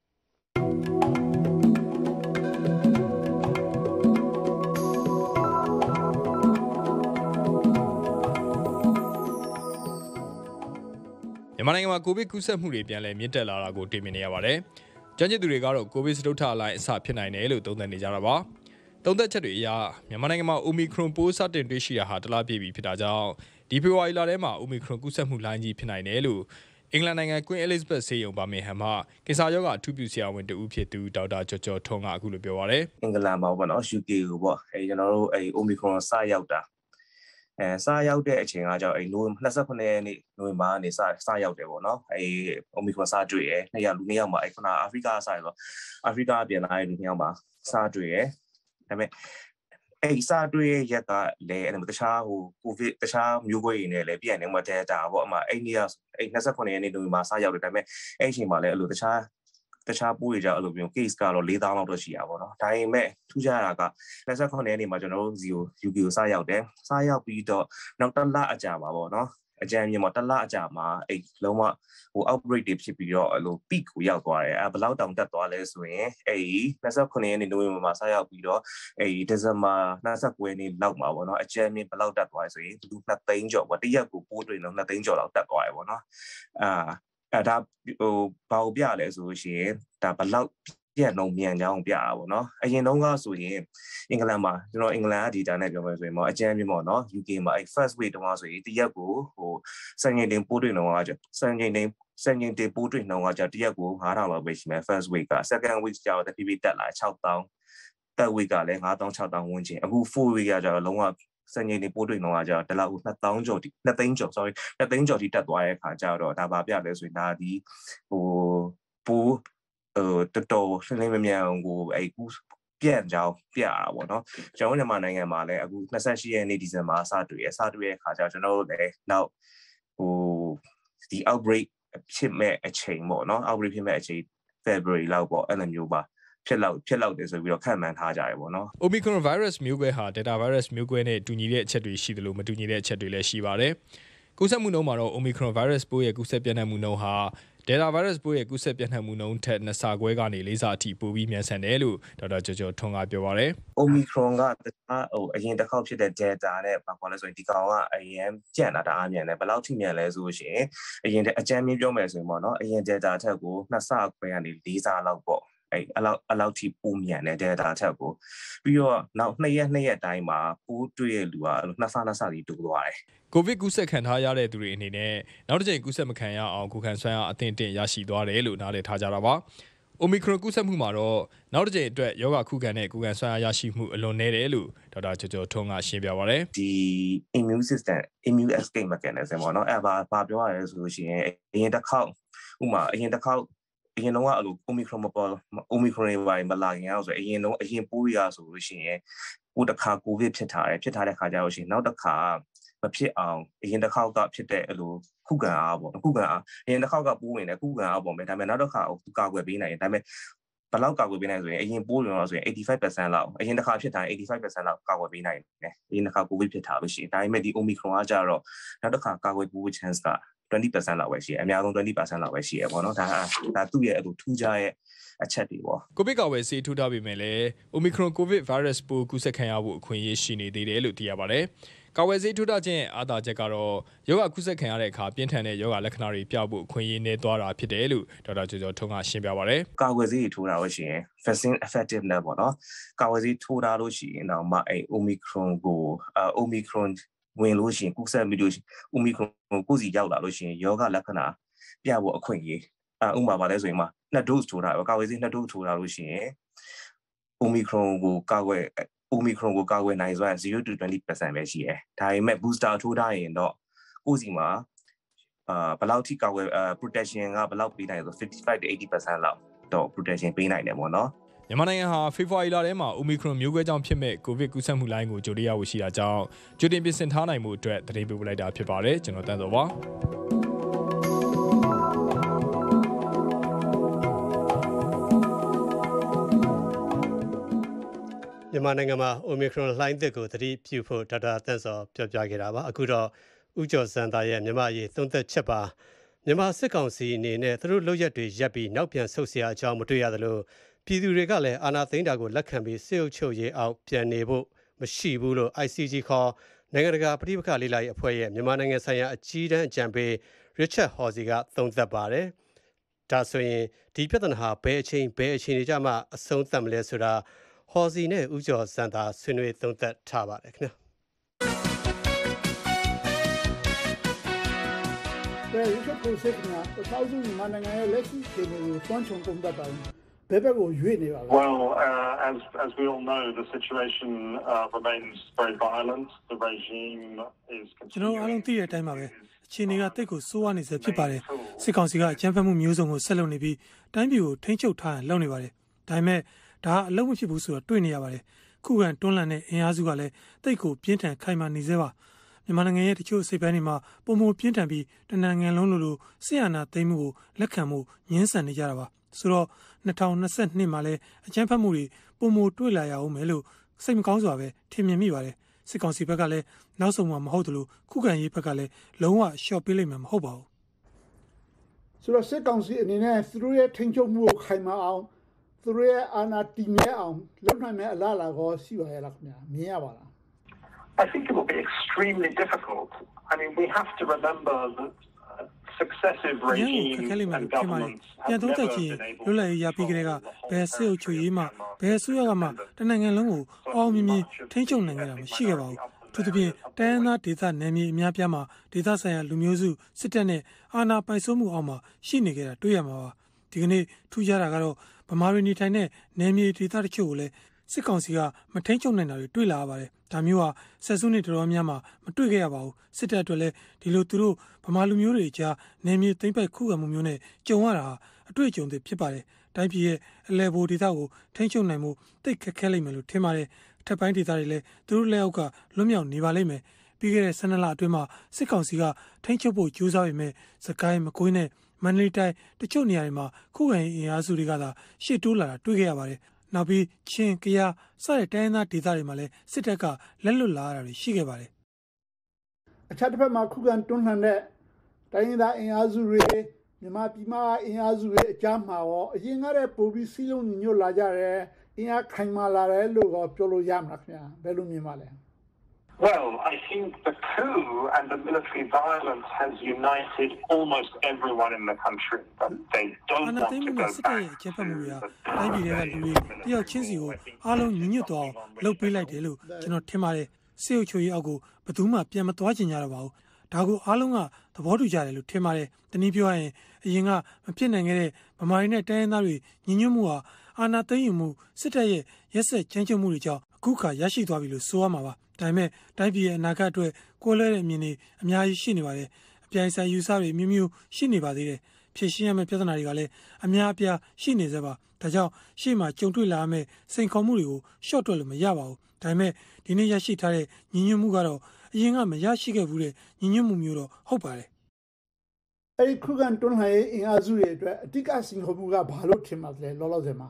မြန်မာနိုင်ငံမှာကိုဗစ်ကူးစက်မှုတွေပြန်လည်မြင့်တက်လာတာကိုတွေ့မြင်နေရပါတယ်။ကျွမ်းကျင်သူတွေကတော့ကိုဗစ်စတုတ္ထအလိုင်းအစဖြစ်နိုင်တယ်လို့သုံးသပ်နေကြတာပါ။သုံးသပ်ချက်တွေအရမြန်မာနိုင်ငံမှာ Omicron ပိုးစတင်တွေ့ရှိတာဟာတလပြည့်ပြီဖြစ်တာကြောင့်ဒီဖေဖော်ဝါရီလထဲမှာ Omicron ကူးစက်မှုလိုင်းကြီးဖြစ်နိုင်တယ်လို့အင်္ဂလန်နိုင်ငံ Queen Elizabeth ဆေးရုံဘာမင်ဟမ်မှာကင်ဆာရောဂါအထူးပြုဆရာဝန်တဦးဖြစ်သူဒေါက်တာကျော်ကျော်ထွန်းကအခုလိုပြောပါရယ်အင်္ဂလန်မှာပေါ့နော် ယူ ကေ ကိုပေါ့အဲကျွန်တော်တို့အဲ Omicron စရောက်တာအဲစရောက်တဲ့အချိန်ကကြောင့်အဲနိုဝင်ဘာ၂၉ရက်နေ့နိုဝင်ဘာကနေစစရောက်တယ်ပေါ့နော်အဲ Omicron စတွေ့ရယ်နှစ်ယောက်လူနှစ်ယောက်မှာအဲခုနအာဖရိကစရဆိုအာဖရိကပြန်လာတဲ့လူနှစ်ယောက်မှာစတွေ့ရယ်ဒါပေမဲ့အဲစတွေ့ရရက်ကလည်းအဲတခြားဟိုကိုဗစ်တခြားမျိုးကွဲတွေနဲ့လည်းပြန်နေမှာ Delta ပေါ့အမှအဲ့နေ့ကအဲ၂၉ရက်နေ့နိုဝင်ဘာစရောက်တယ်ဒါပေမဲ့အဲ့အချိန်မှာလည်းအဲ့လိုတခြားတခြားပိုးတွေကြောင့်အဲ့လိုမျိုး case ကတော့၄သောင်းလောက်တော့ရှိတာပေါ့နော်ဒါပေမဲ့ထူးခြားတာက၂၉ရက်နေ့မှာကျွန်တော်တို့စီကို ယူ ကေ ကိုစရောက်တယ်စရောက်ပြီးတော့နောက်တစ်လအကြာမှာပေါ့နော်အကြမ်းမြင်မှာတစ်လအကြာမှာအဲ့လုံးဝဟို outbreak တွေဖြစ်ပြီးတော့အဲ့လို peak ကိုရောက်သွားတယ်အဲဘယ်လောက်တောင်တက်သွားလဲဆိုရင်အဲ့၂၉ရက်နေ့နိုဝင်ဘာမှာစရောက်ပြီးတော့အဲ့ဒီဇင်ဘာ၂၉ရက်နေ့လောက်မှာပေါ့နော်အကြမ်းမြင်ဘယ်လောက်တက်သွားလဲဆိုရင်သူနှစ်သိန်းကျော်ပေါ့တရက်ကိုပိုးတွေ့တော့နှစ်သိန်းကျော်လောက်တက်သွားတယ်ပေါ့နော်အာအဲဒါဟိုဘာကိုပြလဲဆိုလို့ရှိရင်ဒါဘယ်လောက်ပြက်လုံးမြန်ကြောင်းပြတာပေါ့နော်အရင်တုန်းကဆိုရင်အင်္ဂလန်မှာကျွန်တော်အင်္ဂလန်က data နဲ့ပြောမယ်ဆိုရင်ပေါ့အကြမ်းမြင်ပေါ့နော် ယူ ကေ မှာအဲ first wave တုန်းကဆိုရင်တရက်ကိုဟိုစံချိန်တင်ပိုးတွေ့နှုန်းကကျစံချိန်တင်စံချိန်တင်ပိုးတွေ့နှုန်းကကျတရက်ကို၅ထောင်လောက်ပဲရှိမယ် first wave က second wave ကျတော့တဖြည်းဖြည်းတက်လာ၆သောင်း third wave ကလည်း၅သောင်း၆သောင်းဝန်းကျင်အခု fourth wave ကကျတော့လုံးဝစံချိန်တင်ပိုးတွေ့နှုန်းကကျတော့တလောက်နှစ်သောင်းကျော်နှစ်သိန်းကျော် sorry နှစ်သိန်းကျော်ထိတက်သွားတဲ့အခါကျတော့ဒါပါပြလဲဆိုရင်ဒါဒီဟိုပိုးဟိုတော်တော်ရှင်းလင်းမမြန်ကိုအဲကူပြန်ကြောင်းပြတာပေါ့နော်ကျွန်တော်မြန်မာနိုင်ငံမှာလည်းအခု၂၈ရက်နေ့ဒီဇင်ဘာစတွေ့ရစတွေ့ရတဲ့အခါကျတော့ကျွန်တော်တို့လည်းနောက်ဟိုဒီ outbreak ဖြစ်မဲ့အချိန်ပေါ့နော် outbreak ဖြစ်မဲ့အချိန် February လောက်ပေါ့အဲ့လိုမျိုးပါဖြစ်လောက်ဖြစ်လောက်တယ်ဆိုပြီးတော့ခန့်မှန်းထားကြတယ်ပေါ့နော် Omicron virus မျိုးကွဲဟာ Delta virus မျိုးကွဲနဲ့တူညီတဲ့အချက်တွေရှိတယ်လို့မတူညီတဲ့အချက်တွေလည်းရှိပါတယ်ကူးစက်မှုနှုန်းမှာတော့ Omicron virus ပိုးရဲ့ကူးစက်ပြန့်နှံ့မှုနှုန်းဟာ Delta virus ပိုးရဲ့ကူးစက်ပြန့်နှံ့မှုနှုန်းထက်နှစ်ဆခွဲကနေလေးဆအထိပိုပြီးမြန်ဆန်တယ်လို့ဒေါက်တာကျော်ကျော်ထွန်းကပြောပါရယ် Omicron ကတခြားဟိုအရင်တစ်ခေါက်ဖြစ်တဲ့ Delta နဲ့ဘာခေါ်လဲဆိုရင်ဒီကောင်ကအရင်ကြန့်လာတာအားမြန်တယ်ဘယ်လောက်ထိမြန်လဲဆိုလို့ရှိရင်အရင်အကြမ်းမြင်ပြောမယ်ဆိုရင်ပေါ့နော်အရင် Delta ထက်ကိုနှစ်ဆခွဲကနေလေးဆလောက်ပေါ့အဲ့အလောက်အလောက်ထိပိုမြန်တဲ့ data ထက်ကိုပြီးတော့နောက်နှစ်ရက်နှစ်ရက်တိုင်းမှာပိုးတွေ့ရလူကနှစ်ဆနှစ်ဆစီတိုးသွားတယ်ကိုဗစ်ကူးစက်ခံထားရတဲ့သူတွေအနေနဲ့နောက်တစ်ချိန်ကူးစက်မခံရအောင်ကိုခံဆွမ်းအားအသင့်တင့်ရရှိသွားတယ်လို့နားလည်ထားကြတာပါ။ Omicron ကူးစက်မှုမှာတော့နောက်တစ်ချိန်အတွက်ယောဂခုခံတဲ့ကိုခံဆွမ်းအားရရှိမှုအလွန်နည်းတယ်လို့ဒေါက်တာကျော်ကျော်ထွန်းကရှင်းပြပါရယ်ဒီ immune system immune escape mechanism ပေါ့နော်အဲ့ဘာဘာပြောရလဲဆိုလို့ရှိရင်အရင်တစ်ခေါက်ဥမာအရင်တစ်ခေါက်အရင်တော့အဲ့လို Omicron မပေါ် Omicron တွေမလာခင်အောင်ဆိုအရင်တော့အရင်ပိုးရဆိုလို့ရှိရင်ကိုတစ်ခါကိုဗစ်ဖြစ်ထားတယ်ဖြစ်ထားတဲ့ခါကျတော့ရှိရင်နောက်တစ်ခါမဖြစ်အောင်အရင်တစ်ခေါက်ကဖြစ်တဲ့အဲ့လိုခုခံအားပေါ့ခုခံအားအရင်တစ်ခေါက်ကပိုးဝင်တယ်ခုခံအားပေါ့မယ်ဒါပေမဲ့နောက်တစ်ခါကိုကာကွယ်ပေးနိုင်တယ်ဒါပေမဲ့ဘယ်လောက်ကာကွယ်ပေးနိုင်ဆိုရင်အရင်ပိုးရင်တော့ဆိုရင်eighty-five percent လောက်အရင်တစ်ခါဖြစ်ထားရင်eighty-five percent လောက်ကာကွယ်ပေးနိုင်တယ်အရင်တစ်ခါကိုဗစ်ဖြစ်ထားလို့ရှိရင်ဒါပေမဲ့ဒီ Omicron ကကြတော့နောက်တစ်ခါကာကွယ်ပေးဖို့ chance ကtwenty percent လောက်ပဲရှိတယ်အများဆုံးtwenty percent လောက်ပဲရှိရပေါ့နော်ဒါဒါသူ့ရဲ့အဲ့လိုထူးခြားရဲ့အချက်တွေပေါ့ကိုဗစ်ကာဝယ်ဆေးထိုးထားပေမဲ့လည်း Omicron COVID virus ပိုးကူးစက်ခံရဖို့အခွင့်အရေးရှိနေသေးတယ်လို့သိရပါတယ်ကာဝယ်ဆေးထိုးထားခြင်းအားသာချက်ကတော့ယောဂကူးစက်ခံရတဲ့အခါပြင်းထန်တဲ့ယောဂလက္ခဏာတွေပြဖို့အခွင့်အရေးနဲ့သွားတာဖြစ်တယ်လို့ဒေါက်တာကျော်ကျော်ထွန်းကရှင်းပြပါရယ်ကာဝယ်ဆေးထိုးတာလို့ရှိရင် vaccine effectiveness ပေါ့နော်ကာဝယ်ဆေးထိုးထားလို့ရှိရင်တော့မအဲ့ Omicron ကိုအဲ Omicronဝင်လို့ရှိရင်ကူးစက်ပြီးလို့ရှိရင် Omicron ကိုစီရောက်လာလို့ရှိရင်ယောဂလက္ခဏာပြဖို့အခွင့်အရေးအဲဥပမာပါလဲဆိုရင်မှနှစ် dose ထိုးတာကာဝယ်ဆေးနှစ် dose ထိုးတာလို့ရှိရင် Omicron ကိုကာကွယ် Omicron ကိုကာကွယ်နိုင်စွမ်းzero to twenty percent ပဲရှိတယ်ဒါပေမဲ့ booster ထိုးထားရင်တော့ကိုယ်စီမှာအာဘယ်လောက်ထိကာကွယ် protection ကဘယ်လောက်ပေးနိုင်ဆိုfifty-five to eighty percent လောက်တော့ protection ပေးနိုင်တယ်ပေါ့နော်မြန်မာနိုင်ငံဟာဖေဖော်ဝါရီလထဲမှာ Omicron မျိုးကွဲကြောင့်ဖြစ်မဲ့ကိုဗစ်ကူးစက်မှုလိုင်းကိုကြိုတင်ရဖို့ရှိတာကြောင့်ကြိုတင်ပြင်ဆင်ထားနိုင်မှုအတွက်သတင်းပေးပို့လိုက်တာဖြစ်ပါတယ်ကျွန်တော်တန်းစောပါမမြန်မာနိုင်ငံမှာ Omicron လှိုင်းသစ်ကိုသတိပြုဖို့ဒေါက်တာတန့်စောပြောပြခဲ့တာပါအခုတော့ဦးကျော်စံသားရဲ့မြန်မာအရေးသုံးသက်ချက်ပါမြန်မာစစ်ကောင်စီအနေနဲ့သူတို့လုပ်ရက်တွေရပ်ပြီးနောက်ပြန်ဆုတ်เสียအကြောင်းမတွေ့ရသလိုပြည်သူတွေကလည်းအာဏာသိမ်းတာကိုလက်ခံပြီးစစ်အုပ်ချုပ်ရေးအောက်ပြန်နေဖို့မရှိဘူးလို့ I C G ခေါ်နိုင်ငံတကာပဋိပက္ခလေ့လာရေးအဖွဲ့ရဲ့မြန်မာနိုင်ငံဆိုင်ရာအကြီးတန်းအကြံပေး Richard Horsey ကသုံးသပ်ပါတယ်ဒါဆိုရင်ဒီပြဿနာဟာဘယ်အချိန်ဘယ်အချိန်ကြမှာအဆုံးသတ်မလဲဆိုတာ Horsey နဲ့ဦးကျော်စံသားဆွေးနွေးသုံးသပ်ထားပါတယ်ခင်ဗျာတဲ့ရုပ်ကိုစိတ်ကနာတောက်စုမြန်မာနိုင်ငံရဲ့လက်ရှိအခြေအနေကိုစွမ်းချုံသုံးသပ်တာဘယ်ဘက်ကိုရွေ့နေပါလဲ Well uh, as as we all know the situation uh, remains very violent the regime is ကျွန်တော်အားလုံးသိတဲ့အတိုင်းပါပဲအခြေအနေကတိတ်ကိုစိုးဝါးနေစေဖြစ်ပါတယ်စစ်ကောင်စီကအကြမ်းဖက်မှုမျိုးစုံကိုဆက်လုပ်နေပြီးတိုင်းပြည်ကိုထိန်းချုပ်ထားရလုပ်နေပါတယ်ဒါပေမဲ့ဒါအလုံးမဖြစ်ဘူးဆိုတော့တွေ့နေရပါတယ်ခုခံတွန်းလှန်တဲ့အင်အားစုကလည်းတိတ်ကိုပြင်းထန်ခိုင်မာနေသေးပါမြန်မာနိုင်ငံရဲ့တချို့စိတ်ပိုင်းတွေမှာပုံမပြင်းထန်ပြီးတနင်္ဂနွေလုံးလိုလိုဆီယနာသိမ်းမှုကိုလက်ခံမှုညှင်းဆန်နေကြတာပါဆိုတော့၂၀၂၂မှာလည်းအကြမ်းဖက်မှုတွေပုံမတွေ့လာရအောင်မယ်လို့စိတ်မကောင်းစွာပဲထင်မြင်မိပါတယ်စစ်ကောင်စီဘက်ကလည်းနောက်ဆုံးမှာမဟုတ်တယ်လို့ခုခံရေးဘက်ကလည်းလုံးဝရှော့ပေးလိုက်မှာမဟုတ်ပါဘူးဆိုတော့စစ်ကောင်စီအနေနဲ့သူတို့ရဲ့ထိန်းချုပ်မှုကိုခိုင်မာအောင်သူတို့ရဲ့အာဏာတည်မြဲအောင်လုပ်နိုင်မယ့်အလားအလာကိုရှိပါရဲ့လားခင်ဗျာမြင်ရပါလား I think it will be extremely difficult. I mean, we have to remember that uh, successive regimes and governments have never been able to လွတ်လပ်ရေးရပြီးကြတဲ့ကဘယ်စစ်အုပ်ချုပ်ရေးမှဘယ်အစိုးရကမှတနိုင်ငံလုံးကိုအောင်မြင်မြင်ထိန်းချုပ်နိုင်ကြတာမရှိခဲ့ပါဘူး။သူတို့ပြင်တိုင်းရင်းသားဒေသနယ်မြေအများပြားမှာဒေသဆိုင်ရာလူမျိုးစုစစ်တပ်နဲ့အာဏာပိုင်စိုးမှုအောက်မှာရှိနေကြတာတွေ့ရမှာပါ။ဒီကနေ့ထူးခြားတာကတော့ဗမာပြည်နေထိုင်တဲ့နယ်မြေဒေသတချို့ကိုလည်းစစ်ကောင်စီကမထိန်းချုပ်နိုင်တာတွေတွေ့လာရပါတယ်ဒါမျိုးဟာဆက်စုနှစ်တော်တော်များများမတွေ့ခဲ့ရပါဘူးစစ်တပ်အတွက်လည်းဒီလိုသူတို့ဗမာလူမျိုးတွေကြားနယ်မြေသိမ်းပိုက်ခုခံမှုမျိုးနဲ့ကြုံရတာအတွေ့အကြုံတွေဖြစ်ပါတယ်တိုင်းပြည်ရဲ့အလဲဘိုဒေသကိုထိန်းချုပ်နိုင်မှုတိတ်ခက်ခဲလိမ့်မယ်လို့ထင်ပါတယ်ထပ်ပိုင်းဒေသတွေလည်းသူတို့လက်အောက်ကလွတ်မြောက်နေပါလိမ့်မယ်ပြီးခဲ့တဲ့ဆယ်နှစ်လအတွင်းမှာစစ်ကောင်စီကထိန်းချုပ်ဖို့ကြိုးစားပေမဲ့စကိုင်းမကွေးနဲ့မန္တလေးတိုင်းတချို့နေရာတွေမှာခုခံရေးအင်အားစုတွေကသာရှေ့တိုးလာတာတွေ့ခဲ့ရပါတယ်နောက်ပြီးချင်းကရစတဲ့တိုင်းသားဒေသတွေမှာလည်းစစ်တပ်ကလက်လွတ်လာရတာတွေရှိခဲ့ပါတယ်အခြားတစ်ဖက်မှာခုခံတွန်းလှန်တဲ့တိုင်းသားအင်အားစုတွေမြန်မာပြည်မှာအင်အားစုတွေအကြမ်းမှာရောအရင်ကတည်းကပိုပြီးစီးလုံးညွတ်လာကြတယ်အင်အားခိုင်မာလာတယ်လို့ပြောလို့ရမှာခင်ဗျာဘယ်လိုမြင်ပါလဲ Well, I think the coup and the military violence has united almost everyone in the country. But they don't want to go back. တိုင်းပြည်တွေကလူတွေတယောက်ချင်းစီကိုအားလုံးညီညွတ်သွားအောင်လုပ်ပေးလိုက်တယ်လို့ကျွန်တော်ထင်ပါတယ်စေအုပ်ချုပ်ရေးအောက်ကိုဘယ်သူမှပြန်မသွားချင်ကြတော့ပါဘူးဒါကိုအားလုံးကသဘောတူကြတယ်လို့ထင်ပါတယ်တနည်းပြောရရင်အရင်ကမဖြစ်နိုင်ခဲ့တဲ့ဗမာတွေနဲ့တိုင်းရင်းသားတွေညီညွတ်မှုဟာအာဏာသိမ်းယူမှုစစ်တပ်ရဲ့ရက်စက်ကြမ်းကြုတ်မှုတွေကြောင့်အခုခါရရှိသွားပြီလို့ဆိုရမှာပါဒါပေမဲ့တိုင်းပြည်ရဲ့အနာဂတ်အတွက်ကိုယ်လဲတဲ့အမြင်တွေအများကြီးရှိနေပါတယ်အပြိုင်ဆိုင်ယူဆတွေမျိုးမျိုးရှိနေပါသေးတယ်ဖြည့်ရှင်းရမယ့်ပြဿနာတွေကလည်းအများအပြားရှိနေသေးပါဒါကြောင့်ရှေ့မှာကြုံတွေ့လာမယ့်စိန်ခေါ်မှုတွေကိုရှော့တွက်လို့မရပါဘူးဒါပေမဲ့ဒီနေ့ရရှိထားတဲ့ညီညွတ်မှုကတော့အရင်ကမရရှိခဲ့ဘူးတဲ့ညီညွတ်မှုမျိုးတော့ဟုတ်ပါတယ်အဲ့ဒီခုခံတွန်းလှန်ရေးအင်အားစုတွေအတွက်အဓိကစိန်ခေါ်မှုကဘာလို့ထင်ပါလဲလောလောဆယ်မှာ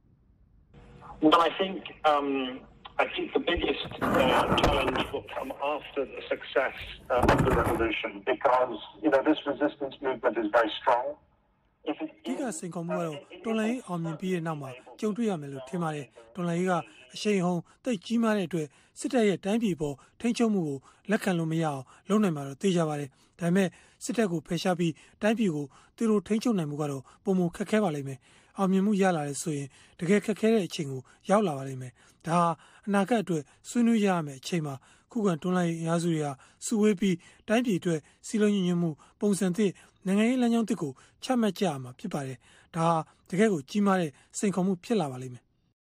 Well, I think um I think the biggest uh, challenge will come after the success uh, of the revolution because, you know, this resistance movement is very strong. ဒီကစင်ကောမှုကတော့တော်လိုင်းအောင်မြင်ပြီးတဲ့နောက်မှာကြုံတွေ့ရမယ်လို့ထင်ပါတယ်တော်လိုင်းကအရှိန်ဟုန်တိတ်ကြီးမားတဲ့အတွက်စစ်တပ်ရဲ့တိုင်းပြည်ပေါ်ထိန်းချုပ်မှုကိုလက်ခံလို့မရအောင်လုပ်နိုင်မှာတော့သိကြပါတယ်ဒါပေမဲ့စစ်တပ်ကိုဖယ်ရှားပြီးတိုင်းပြည်ကိုသူတို့ထိန်းချုပ်နိုင်မှုကတော့ပုံမခက်ခဲပါလိမ့်မယ်အောင်မြင်မှုရလာတဲ့ဆိုရင်တကယ်ခက်ခဲတဲ့အချိန်ကိုရောက်လာပါလိမ့်မယ်ဒါဟာအနာဂတ်အတွက်ဆွေးနွေးရမယ်အချိန်မှာခုခံတွန်းလှန်ရေးအင်အားစုတွေဟာစုဝေးပြီးတိုင်းပြည်အတွက်စီလုံးညွှန်ညွှန်မှုပုံစံသစ်နိုင်ငံရေးလမ်းကြောင်းသစ်ကိုချမှတ်ကြရမှာဖြစ်ပါတယ်ဒါဟာတကယ်ကိုကြီးမားတဲ့စိန်ခေါ်မှုဖြစ်လာပါလိမ့်မယ်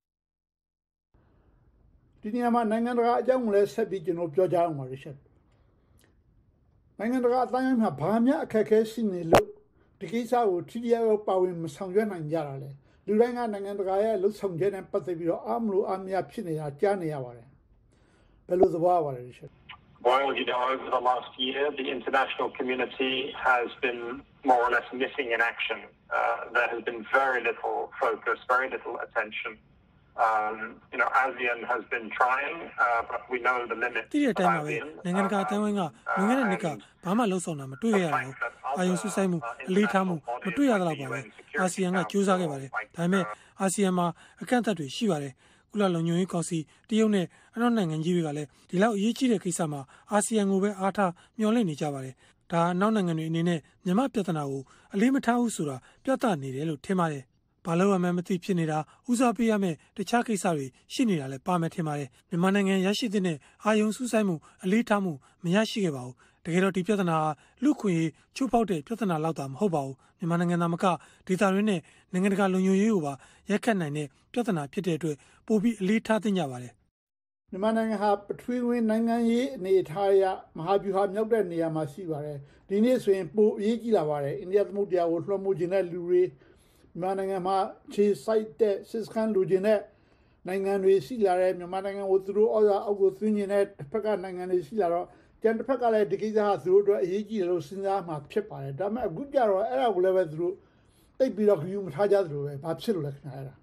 ဒီနေရာမှာနိုင်ငံတကာအကြောင်းကိုလည်းဆက်ပြီးကျွန်တော်ပြောကြအောင်ပါရရှက်နိုင်ငံတကာအတိုင်းအမှာဘာမှအခက်အခဲရှိနေလို့ဒီကိစ္စကိုထိထိရောက်ပါဝင်မဆောင်ရွက်နိုင်ကြတာလေလူတိုင်းကနိုင်ငံတကာရဲ့လှုပ်ဆောင်ချက်နဲ့ပတ်သက်ပြီးတော့အမလို့အမြဖြစ်နေတာကြားနေရပါတယ်ဘယ်လိုသဘောရပါလဲရရှက် Well, you know, over the last year, the international community has been more or less missing in action. Uh, there has been very little focus, very little attention Um, you know, ASEAN has been trying, uh, but we know the limits. ဒီတဲ့အတိုင်းပါပဲနိုင်ငံတကာအတိုင်းဝိုင်းကလွန်ခဲ့တဲ့နှစ်ကဘာမှလှုပ်ဆောင်တာမတွေ့ရဘူးအာယုံစုဆိုင်မှုအလေးထားမှုမတွေ့ရသလောက်ပါပဲအာဆီယံကကြိုးစားခဲ့ပါတယ်ဒါပေမဲ့အာဆီယံမှာအကန့်အသတ်တွေရှိပါတယ်ကုလလုံခြုံရေးကောင်စီတရုတ်နဲ့အနောက်နိုင်ငံကြီးတွေကလည်းဒီလောက်အရေးကြီးတဲ့ကိစ္စမှာအာဆီယံကိုပဲအားထားမျှော်လင့်နေကြပါတယ်ဒါအနောက်နိုင်ငံတွေအနေနဲ့မြန်မာပြဿနာကိုအလေးမထားဘူးဆိုတာပြသနေတယ်လို့ထင်ပါတယ်ဘာလို့အမှန်မသိဖြစ်နေတာဦးစားပေးရမယ့်တခြားကိစ္စတွေရှိနေတာလည်းပါမယ်ထင်ပါတယ်မြန်မာနိုင်ငံရရှိတဲ့အာယုံစူးစိုက်မှုအလေးထားမှုမရရှိခဲ့ပါဘူးတကယ်တော့ဒီပြဿနာလူခွင့်ရေးချိုးဖောက်တဲ့ပြဿနာလောက်တာမဟုတ်ပါဘူးမြန်မာနိုင်ငံသားမကဒေသတွင်းနဲ့နိုင်ငံတကာလုံခြုံရေးကိုပါရက်ခတ်နိုင်တဲ့ပြဿနာဖြစ်တဲ့အတွက်ပိုပြီးအလေးထားသင့်ကြပါတယ်မြန်မာနိုင်ငံဟာပထဝီဝင်နိုင်ငံရေးအနေအထားအရမဟာဗျူဟာမြောက်တဲ့နေရာမှာရှိပါတယ်ဒီနေ့ဆိုရင်ပိုအရေးကြီးလာပါတယ်အိန္ဒိယသမုဒ္ဒရာကိုလွှမ်းမိုးခြင်းတဲ့လူတွေမြန်မာနိုင်ငံမှာခြေစိုက်တဲ့စစ်စခန်းလူချင်းတဲ့နိုင်ငံတွေရှိလာတဲ့မြန်မာနိုင်ငံကိုသူတို့ဩဇာအောက်ကိုသွင်းနေတဲ့တစ်ဖက်ကနိုင်ငံတွေရှိလာတော့ကျန်တစ်ဖက်ကလည်းဒီကိစ္စဟာသူတို့အတွက်အရေးကြီးတယ်လို့စဉ်းစားမှဖြစ်ပါတယ်ဒါပေမဲ့အခုကြတော့အဲ့ဒါကိုလည်းပဲသူတို့တိတ်ပြီးတော့ယူမထားကြသလိုပဲဘာဖြစ်လို့လဲခင်ဗျာအဲ့ဒါ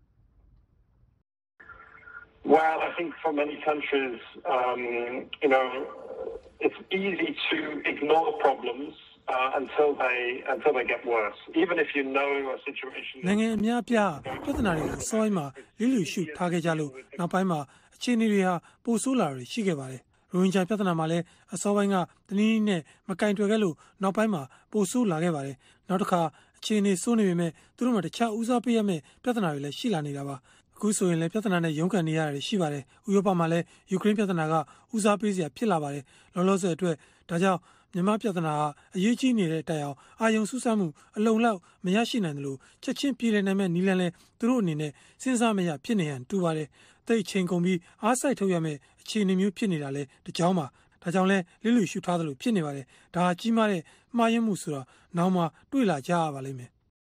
Well, I think for many countries, um, you know, it's easy to ignore problems uh, until they until they get worse. Even if you know a situation. နိုင်ငံအများပြပြဿနာတွေကိုစောင်းမှာလိလူရှုထားခဲ့ကြလို့နောက်ပိုင်းမှာအခြေအနေတွေဟာပိုဆိုးလာတွေရှိခဲ့ပါတယ်။ရိုဟင်ဂျာပြဿနာမှာလည်းအစောပိုင်းကတနည်းနည်းနဲ့မကင်တွယ်ခဲ့လို့နောက်ပိုင်းမှာပိုဆိုးလာခဲ့ပါတယ်။နောက်တစ်ခါအခြေအနေဆိုးနေပေမဲ့သူတို့မှတခြားဦးစားပေးရမယ့်ပြဿနာတွေလည်းရှိလာနေတာပါအခုဆိုရင်လည်းပြဿနာနဲ့ရုန်းကန်နေရတယ်ရှိပါတယ်ဥရောပမှာလည်းယူကရိန်းပြဿနာကဦးစားပေးစရာဖြစ်လာပါတယ်လောလောဆယ်အတွက်ဒါကြောင့်မြန်မာပြဿနာကအရေးကြီးနေတဲ့တိုင်အောင်အာယုံစူးစမ်းမှုအလုံလောက်မရရှိနိုင်တယ်လို့ချက်ချင်းပြည်လည်နိုင်မဲ့နီလန်လဲသူတို့အနေနဲ့စဉ်းစားမရဖြစ်နေရန်တူပါတယ်တိတ်ချင်းကုန်ပြီးအားစိုက်ထုတ်ရမယ့်အခြေအနေမျိုးဖြစ်နေတာလဲတကြောင်ပါဒါကြောင့်လဲလိလူရှုထားသလိုဖြစ်နေပါတယ်ဒါဟာကြီးမားတဲ့မှားယွင်းမှုဆိုတာနောက်မှတွေ့လာကြရပါလိမ့်မယ်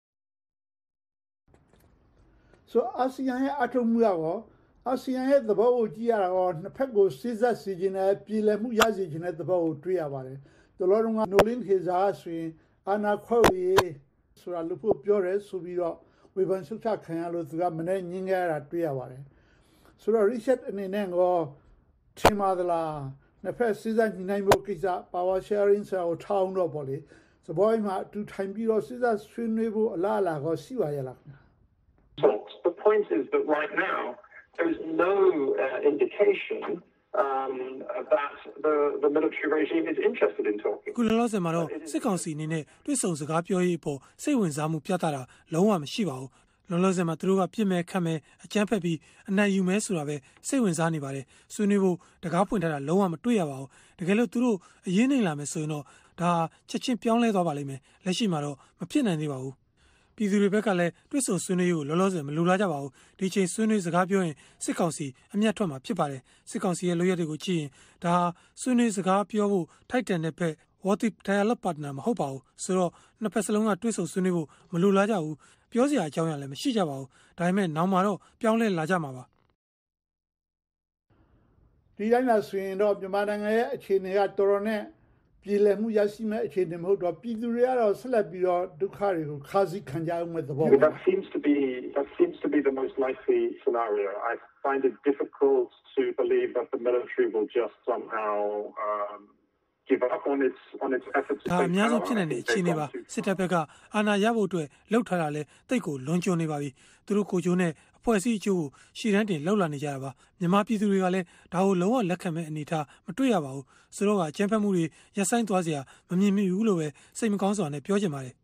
ဆိုအာဆီယံရဲ့အထုံးမှုရောအာဆီယံရဲ့သဘောကိုကြည့်ရတာရောနှစ်ဖက်ကိုစစ်ဆက်စီခြင်းနဲ့ပြည်လည်မှုရရှိခြင်းတဲ့သဘောကိုတွေ့ရပါတယ်။တော်တော်ကနိုလင်းခေဇာဆိုရင်အာနာခွဲရေးဆိုတာလို့ပြောရဲဆိုပြီးတော့ဝေဖန်ဆုတ်ချခံရလို့သူကမနေ့ညင်းခဲ့ရတာတွေ့ရပါတယ်။ဆိုတော့ reset အနေနဲ့ကောထင်ပါသလားနှစ်ဖက်စစ်ဆက်ညီနိုင်ဖို့ကိစ္စ power sharing ဆိုတာကိုထောင်းတော့ပေါ့လေ။စပွဲမှာအတူထိုင်ပြီးတော့စစ်ဆက်ဆွေးနွေးဖို့အလားအလာကောရှိပါရဲ့လားခင်ဗျာ The point is that right now there is no uh, indication um, that the, the military regime is interested in talking. ခုလောလောဆယ်မှာတော့စစ်ကောင်စီအနေနဲ့တွေ့ဆုံစကားပြောရေးအပေါ်စိတ်ဝင်စားမှုပြသတာလုံးဝမရှိပါဘူး။လောလောဆယ်မှာသူတို့ကပြစ်မဲ့ခတ်မဲ့အကြမ်းဖက်ပြီးအနိုင်ယူမဲဆိုတာပဲစိတ်ဝင်စားနေပါတယ်။ဆွေးနွေးဖို့တကားဖွင့်ထားတာလုံးဝမတွေ့ရပါဘူး။တကယ်လို့သူတို့အရေးနိုင်လာမယ်ဆိုရင်တော့ဒါချက်ချင်းပြောင်းလဲသွားပါလိမ့်မယ်။လက်ရှိမှာတော့မဖြစ်နိုင်သေးပါဘူး။ပြည်သူတွေဘက်ကလည်းတွေ့ဆုံဆွေးနွေးရေးကိုလောလောဆယ်မလိုလားကြပါဘူးဒီချိန်ဆွေးနွေးစကားပြောရင်စစ်ကောင်စီအမျက်ထွက်မှာဖြစ်ပါတယ်စစ်ကောင်စီရဲ့လိုရက်တွေကိုကြည့်ရင်ဒါဟာဆွေးနွေးစကားပြောဖို့ထိုက်တန်တဲ့ဘက် what the dialogue partner မဟုတ်ပါဘူးဆိုတော့နှစ်ဖက်စလုံးကတွေ့ဆုံဆွေးနွေးဖို့မလိုလားကြဘူးပြောစရာအကြောင်းအရာလည်းမရှိကြပါဘူးဒါပေမဲ့နောက်မှာတော့ပြောင်းလဲလာကြမှာပါဒီတိုင်းလာဆိုရင်တော့မြန်မာနိုင်ငံရဲ့အခြေအနေကတော်တော်နဲ့ပြည်လည်မှုရရှိမဲ့အခြေအနေမဟုတ်တော့ပြည်သူတွေကတော့ဆက်လက်ပြီးတော့ဒုက္ခတွေကိုခါးစည်းခံကြအောင်မဲ့သဘော That seems to be that seems to be the most likely scenario. I find it difficult to believe that the military will just somehow um, give up on its on its efforts to take power. အများဆုံးဖြစ်နေတဲ့အခြေအနေပါစစ်တပ်ဘက်ကအာဏာရဖို့အတွက်လှုပ်ထားတာလဲတိတ်ကိုလွန်ကျွံနေပါပြီသူတို့ကိုကျိုးနဲ့အဖွဲ့အစည်းအကျိုးကိုရှည်တန်းတင်လှုပ်လာနေကြတာပါမြန်မာပြည်သူတွေကလည်းဒါကိုလုံးဝလက်ခံမဲ့အနေထားမတွေ့ရပါဘူးဆိုတော့ကအကြမ်းဖက်မှုတွေရပ်ဆိုင်းသွားစရာမမြင်မိဘူးလို့ပဲစိတ်မကောင်းစွာနဲ့ပြောချင်ပါတယ်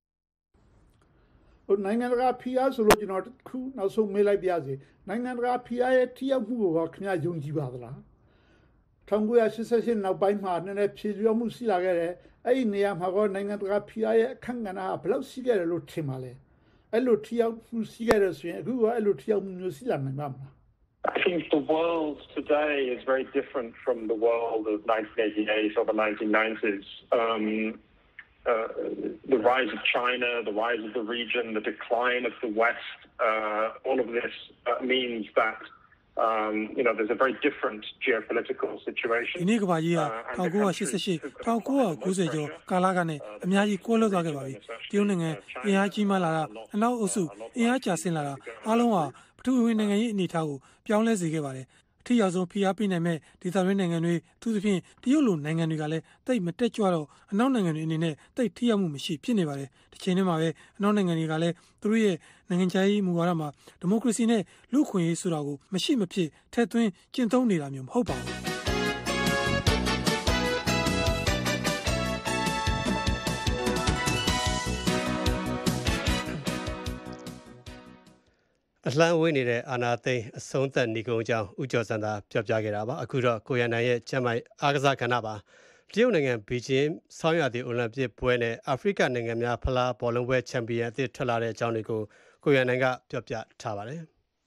ဟိုနိုင်ငံတကာဖိအားဆိုလို့ကျွန်တော်ခုနောက်ဆုံးမေးလိုက်ပြစေနိုင်ငံတကာဖိအားရဲ့ထိရောက်မှုကိုခင်ဗျာယုံကြည်ပါသလား၁၉၈၈နောက်ပိုင်းမှာနည်းနည်းဖြည့်လျော်မှုရှိလာခဲ့တယ်အဲ့ဒီနေရာမှာကောနိုင်ငံတကာဖိအားရဲ့အခန့်ကဏ္ဍကဘယ်လောက်ရှိခဲ့တယ်လို့ထင်ပါလဲအဲ့လိုထိရောက်မှုရှိခဲ့တယ်ဆိုရင်အခုကအဲ့လိုထိရောက်မှုမျိုးရှိလာနိုင်ပါမလား I think the world today is very different from the world of nineteen eighty-eight or the nineteen nineties. Um, uh, the rise of China, the rise of the region, the decline of the West, uh, all of this uh, means that um, you know, there's a very different geopolitical situation. ဒီနေ့ကဘာကြီးက၁၉၈၈ ၁၉၉၀ကျော်ကာလကနေအများကြီးကွဲလွဲသွားခဲ့ပါပြီ။တရုတ်နိုင်ငံအင်အားကြီးမားလာတာအနောက်အုပ်စုအင်အားကျဆင်းလာတာအားလုံးဟာပထထူးဝင်နိုင်ငံရေးအနေအထားကိုပြောင်းလဲစေခဲ့ပါတယ်အထူးရောက်ဆုံးဖိအားပေးနိုင်မဲ့ဒေသတွင်းနိုင်ငံတွေအထူးသဖြင့်တရုတ်လိုနိုင်ငံတွေကလည်းတိတ်မတက်ကြွတော့အနောက်နိုင်ငံတွေအနေနဲ့တိတ်ထိရောက်မှုမရှိဖြစ်နေပါတယ်တစ်ချိန်တည်းမှာပဲအနောက်နိုင်ငံတွေကလည်းသူတို့ရဲ့နိုင်ငံခြားရေးမူဝါဒမှာဒီမိုကရေစီနဲ့လူ့အခွင့်အရေးဆိုတာကိုမရှိမဖြစ်ထည့်သွင်းကျင့်သုံးနေတာမျိုးမဟုတ်ပါဘူးအလှမ်းဝေးနေတဲ့အာနာသိန်းအဆုံးသက်နေကုန်ကြောင်းဥကျော်စံသာပြောပြခဲ့တာပါအခုတော့ကိုရန်နိုင်ရဲ့ကျမ်းမိုင်အားကစားကဏ္ဍပါတရုတ်နိုင်ငံဘီဂျင်းဆောင်းရာသီအိုလံပစ်ပွဲနဲ့အာဖရိကနိုင်ငံများဖလားဘောလုံးပွဲချန်ပီယံအသစ်ထွက်လာတဲ့အကြောင်းတွေကိုကိုရန်နိုင်ကပြောပြထားပါတယ်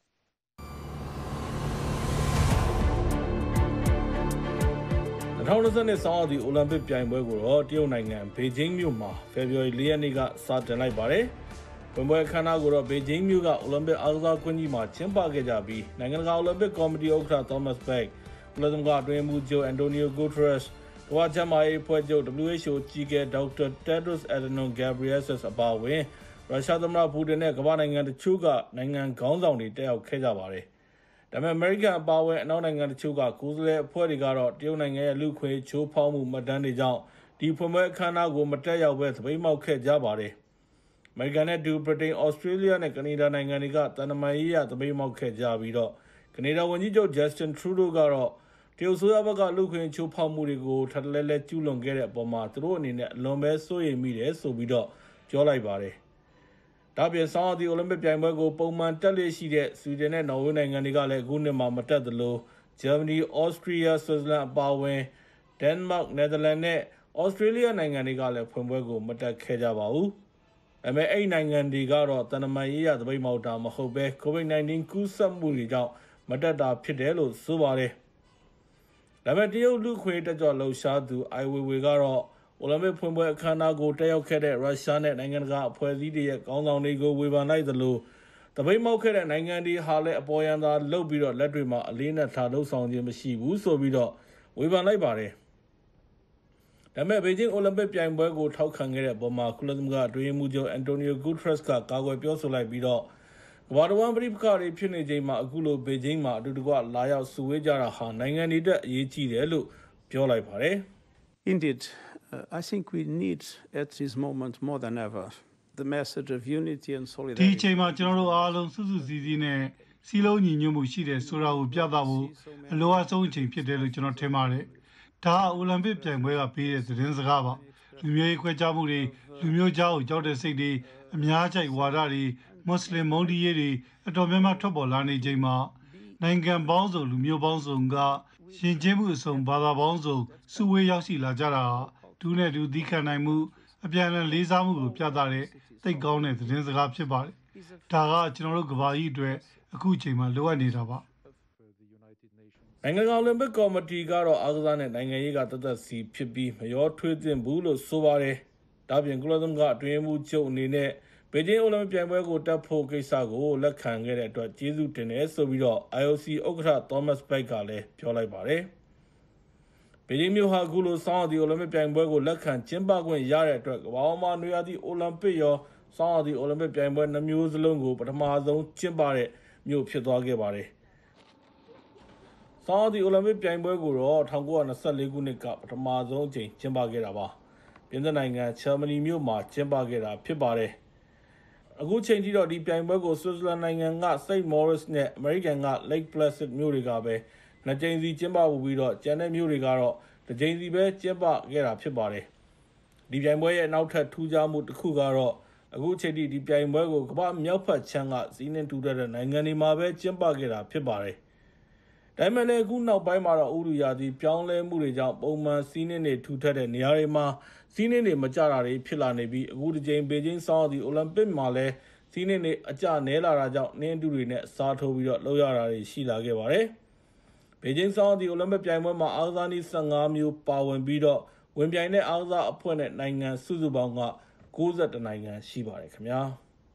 ၂၀၂၂ဆောင်းရာသီအိုလံပစ်ပြိုင်ပွဲကိုတော့တရုတ်နိုင်ငံဘေဂျင်းမြို့မှာဖေဖော်ဝါရီလရက်နေ့ကစတင်လိုက်ပါတယ်ပွဲပွဲခန်းနာကိုတော့ဘေဂျင်းမြို့ကအိုလံပစ်အားကစားကွင်းကြီးမှာကျင်းပခဲ့ကြပြီးနိုင်ငံတကာအိုလံပစ်ကော်မတီဥက္ကဋ္ဌ Thomas Bach ကုလသမဂ္ဂအတွင်းမှုချုပ် Antonio Guterres ကမ္ဘာ့ကျန်းမာရေးအဖွဲ့ချုပ် W H O ကြီးကဲ Doctor Tedros Adhanom Ghebreyesus အပါအဝင်ရုရှားသမ္မတပူတင်နဲ့ကမ္ဘာနိုင်ငံတချို့ကနိုင်ငံခေါင်းဆောင်တွေတက်ရောက်ခဲ့ကြပါတယ်။ဒါပေမဲ့အမေရိကန်အပါအဝင်အနောက်နိုင်ငံတချို့ကကိုယ်စားလှယ်အဖွဲ့တွေကတော့တရုတ်နိုင်ငံရဲ့လူ့ခွင့်ချိုးဖောက်မှုမှတ်တမ်းတွေကြောင့်ဒီဖွင့်ပွဲအခမ်းအနားကိုမတက်ရောက်ဘဲသပိတ်မှောက်ခဲ့ကြပါတယ်။အမေရိကန်နဲ့ဒူဗြိတိန်၊ဩစတြေးလျနဲ့ကနေဒါနိုင်ငံတွေကတန်တမာရေးရသပိတ်မှောက်ခဲ့ကြပြီးတော့ကနေဒါဝန်ကြီးချုပ် Justin Trudeau ကတော့တရုတ်ဆိုရဘက်ကလူ့ခွင့်ချိုးဖောက်မှုတွေကိုထပ်လဲလဲကျူးလွန်ခဲ့တဲ့အပေါ်မှာသူတို့အနေနဲ့အလွန်ပဲစိုးရိမ်မိတယ်ဆိုပြီးတော့ပြောလိုက်ပါတယ်။ဒါပြင်ဆောင်းရာသီအိုလံပစ်ပြိုင်ပွဲကိုပုံမှန်တက်လေရှိတဲ့ဆွီဒင်နဲ့နော်ဝေးနိုင်ငံတွေကလည်းအခုနှစ်မှာမတက်သလိုဂျာမနီ၊ဩစတြီးယား၊ဆွစ်ဇာလန်အပါအဝင်ဒန်မတ်၊နယ်သာလန်နဲ့ဩစတြေးလျနိုင်ငံတွေကလည်းဖွင့်ပွဲကိုမတက်ခဲ့ကြပါဘူး။ဒါပေမဲ့အဲ့နိုင်ငံတွေကတော့တန်တမာရေးရသပိတ်မှောက်တာမဟုတ်ဘဲ ကိုဗစ် 19 ကူးစက်မှုတွေကြောင့်မတက်တာဖြစ်တယ်လို့ဆိုပါတယ်။ဒါပေမဲ့တရုတ်လူခွေတက်ကြွလှုပ်ရှားသူအိုင်ဝေဝေကတော့အိုလံပစ်ဖွင့်ပွဲအခမ်းအနားကိုတက်ရောက်ခဲ့တဲ့ရုရှားနဲ့နိုင်ငံတကာအဖွဲ့အစည်းတွေရဲ့ခေါင်းဆောင်တွေကိုဝေဖန်လိုက်သလိုသပိတ်မှောက်ခဲ့တဲ့နိုင်ငံတွေဟာလည်းအပေါ်ယံသာလုပ်ပြီးတော့လက်တွေမှာအလေးနဲ့ထားလှုပ်ဆောင်ခြင်းမရှိဘူးဆိုပြီးတော့ဝေဖန်လိုက်ပါတယ်။ဒါပေမဲ့ဘေဂျင်းအိုလံပစ်ပြိုင်ပွဲကိုထောက်ခံခဲ့တဲ့အပေါ်မှာကုလသမဂ္ဂအတွင်းရေးမှူးချုပ် Antonio Guterres ကကာကွယ်ပြောဆိုလိုက်ပြီးတော့ကမ္ဘာတဝန်းပြည်ပခါတွေဖြစ်နေချိန်မှာအခုလိုဘေဂျင်းမှာအတူတကွလာရောက်စုဝေးကြတာဟာနိုင်ငံတွေအတွက်အရေးကြီးတယ်လို့ပြောလိုက်ပါတယ်။ Indeed, uh, I think we need at this moment more than ever the message of unity and solidarity. ဒီအချိန်မှာကျွန်တော်တို့အားလုံးစုစုစည်းစည်းနဲ့စီလုံးညီညွတ်မှုရှိတယ်ဆိုတာကိုပြသဖို့အလိုအဆုံးအချိန်ဖြစ်တယ်လို့ကျွန်တော်ထင်ပါတယ်။ဒါအိုလံပစ်ပြိုင်ပွဲကပေးတဲ့သတင်းစကားပါ။လူမျိုးရေးခွဲခြားမှုတွေလူမျိုးကြားကိုကြောက်တဲ့စိတ်တွေအများကြိုက်ဝါဒတွေမွတ်စလင်မုန်းတီးရေးတွေအတော်များများထွက်ပေါ်လာနေချိန်မှာနိုင်ငံပေါင်းစုံလူမျိုးပေါင်းစုံကရှင်ကျင်းမှုအစုံဘာသာပေါင်းစုံစုဝေးရောက်ရှိလာကြတာဒူးနဲ့ဒူးသီးခံနိုင်မှုအပြန်အလှန်လေးစားမှုကိုပြသတဲ့သိကောင်းတဲ့သတင်းစကားဖြစ်ပါတယ်။ဒါကကျွန်တော်တို့ကဘာကြီးအတွက်အခုအချိန်မှာလိုအပ်နေတာပါ။နိုင်ငံကောင်အိုလံပစ်ကော်မတီကတော့အားကစားနဲ့နိုင်ငံရေးကတသက်စီဖြစ်ပြီးမရောထွေးသင့်ဘူးလို့ဆိုပါတယ်။ဒါပြင်ကုလသမဂ္ဂအတွင်းမှုချုပ်အနေနဲ့ဘေဂျင်းအိုလံပစ်ပြိုင်ပွဲကိုတက်ဖို့ကိစ္စကိုလက်ခံခဲ့တဲ့အတွက်ကျေးဇူးတင်တယ်ဆိုပြီးတော့ I O C ဥက္ကဋ္ဌ Thomas Bach ကလည်းပြောလိုက်ပါတယ်။ဘေဂျင်းမြို့ဟာအခုလိုဆောင်းရာသီအိုလံပစ်ပြိုင်ပွဲကိုလက်ခံကျင်းပခွင့်ရတဲ့အတွက်ကမ္ဘာပေါ်မှာနွေရာသီအိုလံပစ်ရောဆောင်းရာသီအိုလံပစ်ပြိုင်ပွဲနှမျိုးစလုံးကိုပထမဆုံးကျင်းပတဲ့မြို့ဖြစ်သွားခဲ့ပါတယ်။ဆောင်းရာသီအိုလံပစ်ပြိုင်ပွဲကိုတော့၁၉၂၄ခုနှစ်ကပထမဆုံးအကြိမ်ကျင်းပခဲ့တာပါ။ပြင်သစ်နိုင်ငံဂျာမနီမြို့မှာကျင်းပခဲ့တာဖြစ်ပါတယ်။အခုချိန်ထိတော့ဒီပြိုင်ပွဲကိုဆွစ်ဇာလန်နိုင်ငံက Saint Moritz နဲ့အမေရိကန်က Lake Placid မြို့တွေကပဲနှစ်ကြိမ်စီကျင်းပပြီးတော့ကျန်တဲ့မြို့တွေကတော့တစ်ကြိမ်စီပဲကျင်းပခဲ့တာဖြစ်ပါတယ်။ဒီပြိုင်ပွဲရဲ့နောက်ထပ်ထူးခြားမှုတစ်ခုကတော့အခုချိန်ထိဒီပြိုင်ပွဲကိုကမ္ဘာမြောက်ဘက်ခြမ်းကစီးနှင်းထူထပ်တဲ့နိုင်ငံတွေမှာပဲကျင်းပခဲ့တာဖြစ်ပါတယ်။ဒါပေမဲ့လည်းအခုနောက်ပိုင်းမှာတော့ဥတုရာသီပြောင်းလဲမှုတွေကြောင့်ပုံမှန်စီးနှင်းတွေထူထပ်တဲ့နေရာတွေမှာစီးနှင်းတွေမကျတာတွေဖြစ်လာနေပြီးအခုဒီချိန်ဘေဂျင်းဆောင်းရာသီအိုလံပစ်မှာလည်းစီးနှင်းတွေအကျနဲလာတာကြောင့်နှင်းအတူတွေနဲ့စားထိုးပြီးတော့လှုပ်ရတာတွေရှိလာခဲ့ပါတယ်။ဘေဂျင်းဆောင်းရာသီအိုလံပစ်ပြိုင်ပွဲမှာအားကစားနည်း၁၅မျိုးပါဝင်ပြီးတော့ဝင်ပြိုင်တဲ့အားကစားအဖွဲ့နဲ့နိုင်ငံစုစုပေါင်းက၉၁နိုင်ငံရှိပါတယ်ခင်ဗျာ။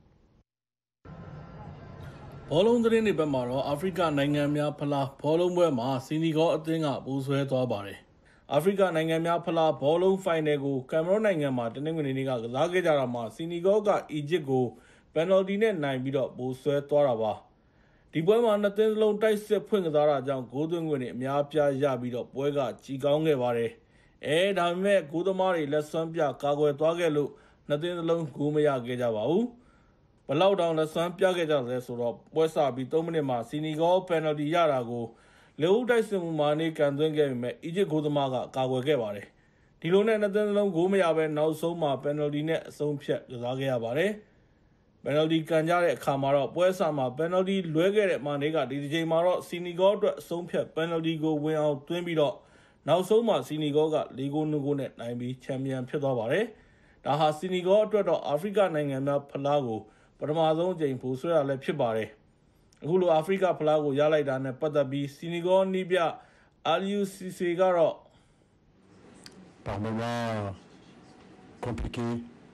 ဘောလုံးသတင်းတွေဘက်မှာတော့အာဖရိကနိုင်ငံများဖလားဘောလုံးပွဲမှာစီနီဂေါအသင်းကပိုးဆွဲသွားပါတယ်။အာဖရိကနိုင်ငံများဖလားဘောလုံးဖိုင်နယ်ကိုကင်မရွန်နိုင်ငံမှာတနင်္ဂနွေနေ့ကကစားခဲ့ကြတာမှာစီနီဂေါကအီဂျစ်ကိုပယ်နယ်တီနဲ့နိုင်ပြီးတော့ပိုးဆွဲသွားတာပါ။ဒီပွဲမှာနှစ်သင်းစလုံးတိုက်စစ်ဖွင့်ကစားတာကြောင့်ဂိုးသွင်းခွင့်တွေအများပြားရပြီးတော့ပွဲကကြီးကောင်းခဲ့ပါတယ်အဲဒါပေမဲ့ဂိုးသမားတွေလက်စွမ်းပြကာကွယ်သွားခဲ့လို့နှစ်သင်းစလုံးဂိုးမရခဲ့ကြပါဘူးဘလောက်တောင်လက်စွမ်းပြခဲ့ကြတယ်ဆိုတော့ပွဲစပြီးသုံးမိနစ်မှာစီနီဂေါပယ်နယ်တီရတာကိုလေဦးတိုက်စစ်မှုမာနေကန်သွင်းခဲ့ပေမဲ့အီဂျစ်ဂိုးသမားကကာကွယ်ခဲ့ပါတယ်ဒီလိုနဲ့နှစ်သင်းစလုံးဂိုးမရပဲနောက်ဆုံးမှာပယ်နယ်တီနဲ့အဆုံးဖြတ်ကစားခဲ့ရပါတယ်ပယ်နယ်တီကန်ကြတဲ့အခါမှာတော့ပွဲစမှာပယ်နယ်တီလွဲခဲ့တဲ့မာနေကဒီဒီချိန်မှာတော့စီနီဂေါအတွက်အဆုံးဖြတ်ပယ်နယ်တီကိုဝင်အောင်သွင်းပြီးတော့နောက်ဆုံးမှာစီနီဂေါက၄ဂိုး၂ဂိုးနဲ့နိုင်ပြီးချန်ပီယံဖြစ်သွားပါတယ်ဒါဟာစီနီဂေါအတွက်တော့အာဖရိကနိုင်ငံများဖလားကိုပထမဆုံးအကြိမ်ပိုဆွဲရလည်းဖြစ်ပါတယ်အခုလိုအာဖရိကဖလားကိုရလိုက်တာနဲ့ပတ်သက်ပြီးစီနီဂေါနီးပြအာလီယူစီစီကတော့ par moment compliqué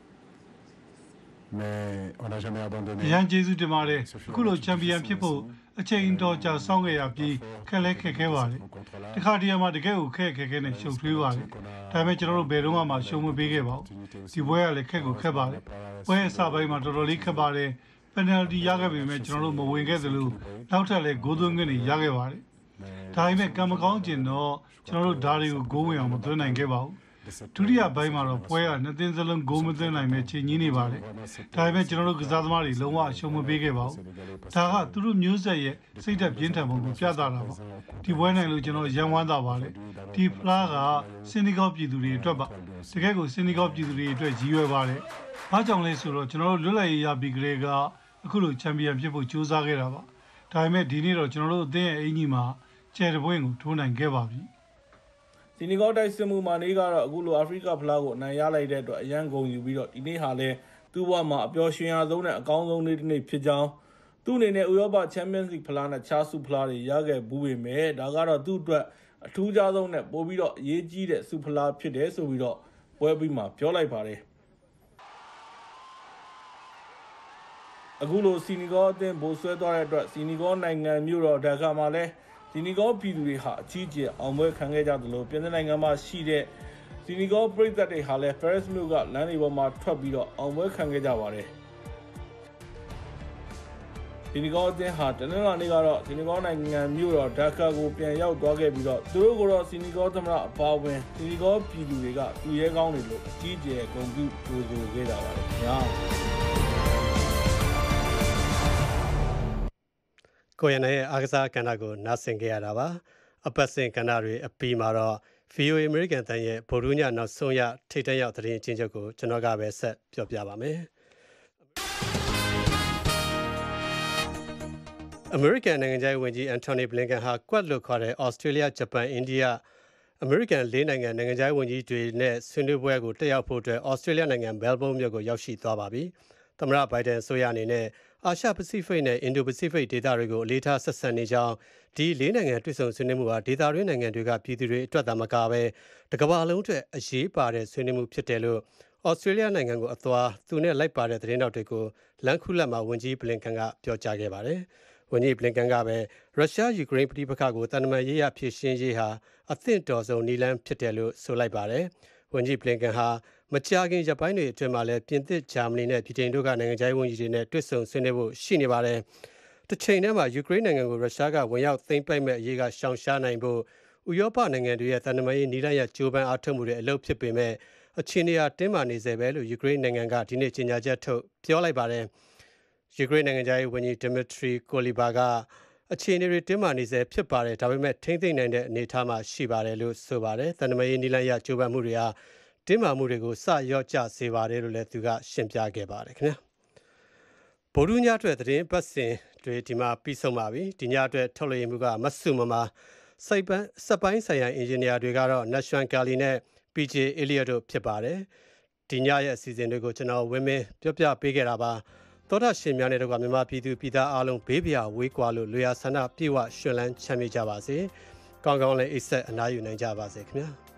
mais on n'a jamais abandonné ရန်ကျေးဇူးတင်ပါတယ်အခုလိုချန်ပီယံဖြစ်ဖို့အချိန်တော်ကြာစောင့်ခဲ့ရပြီးခက်လဲခက်ခဲပါတယ်တခါတည်းမှာတကယ်ကိုခက်ခက်ခဲနဲ့ရှုပ်ထွေးပါတယ်ဒါပေမဲ့ကျွန်တော်တို့ဘယ်တော့မှရှုံမပေးခဲ့ပါဘူးဒီပွဲကလည်းခက်ကိုခက်ပါတယ်ပွဲအစပိုင်းမှာတော်တော်လေးခက်ပါတယ်ပယ်နယ်တီရခဲ့ပေမဲ့ကျွန်တော်တို့မဝင်ခဲ့သလိုနောက်ထပ်လည်းဂိုးသွင်းခွင့်တွေရခဲ့ပါတယ်ဒါပေမဲ့ကံမကောင်းကျင်တော့ကျွန်တော်တို့ဓာတ်တွေကိုဂိုးဝင်အောင်မသွင်းနိုင်ခဲ့ပါဘူးဒုတိယပိုင်းမှာတော့ပွဲကနှစ်သင်းစလုံးဂိုးမသွင်းနိုင်မဲ့ချိန်ကြီးနေပါတယ်ဒါပေမဲ့ကျွန်တော်တို့ကစားသမားတွေလုံးဝအရှုံးမပေးခဲ့ပါဘူးဒါကသူတို့မျိုးဆက်ရဲ့စိတ်ဓာတ်ပြင်းထန်ပုံကိုပြသတာပါဒီပွဲနိုင်လို့ကျွန်တော်ရန်ဝမ်းသာပါတယ်ဒီဖလားကစင်နီဂေါပြည်သူတွေအတွက်ပါတကယ်ကိုစင်နီဂေါပြည်သူတွေအတွက်ကြီးရွယ်ပါတယ်ဘာကြောင့်လဲဆိုတော့ကျွန်တော်တို့လွတ်လပ်ရေးရပြီးကလေးကအခုလိုချန်ပီယံဖြစ်ဖို့ကြိုးစားခဲ့တာပါဒါပေမဲ့ဒီနေ့တော့ကျွန်တော်တို့အသင်းရဲ့အင်ကြီးမှာကျယ်တပွင့်ကိုထိုးနိုင်ခဲ့ပါပြီစီနီဂေါတိုက်စစ်မှုမာနေကတော့အခုလိုအာဖရိကဖလားကိုအနိုင်ရလိုက်တဲ့အတွက်အရန်ဂုဏ်ယူပြီးတော့ဒီနေ့ဟာလည်းသူ့ဘဝမှာအပျော်ရွှင်ရဆုံးနဲ့အကောင်းဆုံးနေ့တစ်နေ့ဖြစ်ကြောင်းသူ့အနေနဲ့ဥရောပချန်ပီယံစ်လိဖလားနဲ့ချားစုဖလားတွေရခဲ့ဘူးပေမဲ့ဒါကတော့သူ့အတွက်အထူးခြားဆုံးနဲ့ပို့ပြီးတော့အရေးကြီးတဲ့စုဖလားဖြစ်တယ်ဆိုပြီးတော့ပွဲပြီးမှပြောလိုက်ပါတယ်အခုလိုစီနီဂေါအသင်းဘိုးဆွဲသွားတဲ့အတွက်စီနီဂေါနိုင်ငံမြို့တော်ဒါကာမှာလည်းစီနီဂေါပြည်သူတွေဟာအကြီးအကျယ်အောင်ပွဲခံခဲ့ကြသလိုပြင်သစ်နိုင်ငံမှာရှိတဲ့စီနီဂေါပြည်သက်တွေဟာလည်း Paris မြို့ကလမ်းတွေပေါ်မှာထွက်ပြီးတော့အောင်ပွဲခံခဲ့ကြပါတယ်စီနီဂေါအသင်းဟာတနင်္လာနေ့ကတော့စီနီဂေါနိုင်ငံမြို့တော်ဒါကာကိုပြန်ရောက်သွားခဲ့ပြီးတော့သူတို့ကတော့စီနီဂေါသမ္မတအပါအဝင်စီနီဂေါပြည်သူတွေကသူရဲကောင်းတွေလို့အကြီးအကျယ်ဂုဏ်ပြုကြိုဆိုခဲ့ကြပါတယ်ခင်ဗျာကိုရနိုင်ရဲ့အားကစားကဏ္ဍကိုနားဆင်ကြရတာပါအပတ်စဉ်ကဏ္ဍတွေအပြီးမှာတော့ ဗီအိုအေ American တန်ရဲ့ဗိုလ်ရူးညနောက်ဆုံးရထိတ်တန့်ရောက်သတင်းအချင်းချုပ်ကိုကျွန်တော်ကပဲဆက်ပြောပြပါမယ်အမေရိကန်နိုင်ငံခြားရေးဝန်ကြီးအန်တိုနီဘလင်ကန်ဟာကွက်လို့ခေါ်တဲ့ဩစတြေးလျဂျပန်အိန္ဒိယအမေရိကန်လေးနိုင်ငံနိုင်ငံခြားရေးဝန်ကြီးတွေနဲ့ဆွေးနွေးပွဲကိုတက်ရောက်ဖို့အတွက်ဩစတြေးလျနိုင်ငံမဲလ်ဘုန်းမြို့ကိုရောက်ရှိသွားပါပြီသမ္မတဘိုင်ဒန်အစိုးရအနေနဲ့အာရှပစိဖိတ်နဲ့အင်ဒိုပစိဖိတ်ဒေသတွေကိုအလေးထားဆက်ဆံနေကြောင်းဒီလေးနိုင်ငံတွေ့ဆုံဆွေးနွေးမှုဟာဒေသတွင်းနိုင်ငံတွေကပြည်သူတွေအတွက်သာမကပဲတကမ္ဘာလုံးအတွက်အရေးပါတဲ့ဆွေးနွေးမှုဖြစ်တယ်လို့ဩစတြေးလျနိုင်ငံကိုအသွားသူနဲ့လိုက်ပါတဲ့သတင်းတော်တွေကိုလန်ခုလက်မှာဝန်ကြီးဘလင်ကန်ကပြောကြားခဲ့ပါတယ်ဝန်ကြီးဘလင်ကန်ကပဲရုရှားယူကရိန်းပဋိပက္ခကိုတန်တမာရေးရဖြစ်ရှင်းရေးဟာအသင့်တော်ဆုံးနည်းလမ်းဖြစ်တယ်လို့ဆိုလိုက်ပါတယ်ဝန်ကြီးဘလင်ကန်ဟာမကြာခင်ရပ်ပိုင်းတွေအတွင်းမှာလည်းပြင်သစ်ဂျာမနီနဲ့ဗြိတိန်တို့ကနိုင်ငံခြားရေးဝန်ကြီးတွေနဲ့တွေ့ဆုံဆွေးနွေးဖို့ရှိနေပါတယ်။တစ်ချိန်တည်းမှာယူကရိန်းနိုင်ငံကိုရုရှားကဝင်ရောက်သိမ်းပိုက်မဲ့အရေးကရှောင်ရှားနိုင်ဖို့ဥရောပနိုင်ငံတွေရဲ့တန်တမာရေးနည်းလမ်းရကြိုးပမ်းအားထုတ်မှုတွေအလုပ်ဖြစ်ပေမဲ့အခြေအနေအတင်းမာနေစေပဲလို့ယူကရိန်းနိုင်ငံကဒီနေ့ကြေညာချက်ထုတ်ပြောလိုက်ပါတယ်။ယူကရိန်းနိုင်ငံခြားရေးဝန်ကြီးဒီမစ်ထရီကိုလီဘာကအခြေအနေတွေတင်းမာနေစေဖြစ်ပါတယ်ဒါပေမဲ့ထိမ့်သိမ့်နိုင်တဲ့အနေအထားမှာရှိပါတယ်လို့ဆိုပါတယ်။တန်တမာရေးနည်းလမ်းရကြိုးပမ်းမှုတွေဟာတင်းမာမှုတွေကိုစရော့ကျစေပါတယ်လို့လည်းသူကရှင်းပြခဲ့ပါတယ်ခင်ဗျာဗိုလ်ရူးညအတွက်သတင်းပတ်စဉ်တွေဒီမှာပြီးဆုံးပါပြီဒီညအတွက်ထုတ်လွှင့်မှုကမဆုမမစိတ်ပန်းစက်ပိုင်းဆိုင်ရာအင်ဂျင်နီယာတွေကတော့ National Kali နဲ့ ပီ ဂျေ Elliot တို့ဖြစ်ပါတယ်ဒီညရဲ့အစီအစဉ်တွေကိုကျွန်တော်ဝင်းမင်းပြောပြပေးခဲ့တာပါသောတာရှင်များနဲ့တော့မြန်မာပြည်သူပြည်သားအားလုံးဘေးပြာဝေးကွာလို့လူရဆန္ဒပြေဝရွှင်လန်းချမ်းမြေ့ကြပါစေကောင်းကောင်းလေးအိတ်ဆက်အနားယူနိုင်ကြပါစေခင်ဗျာ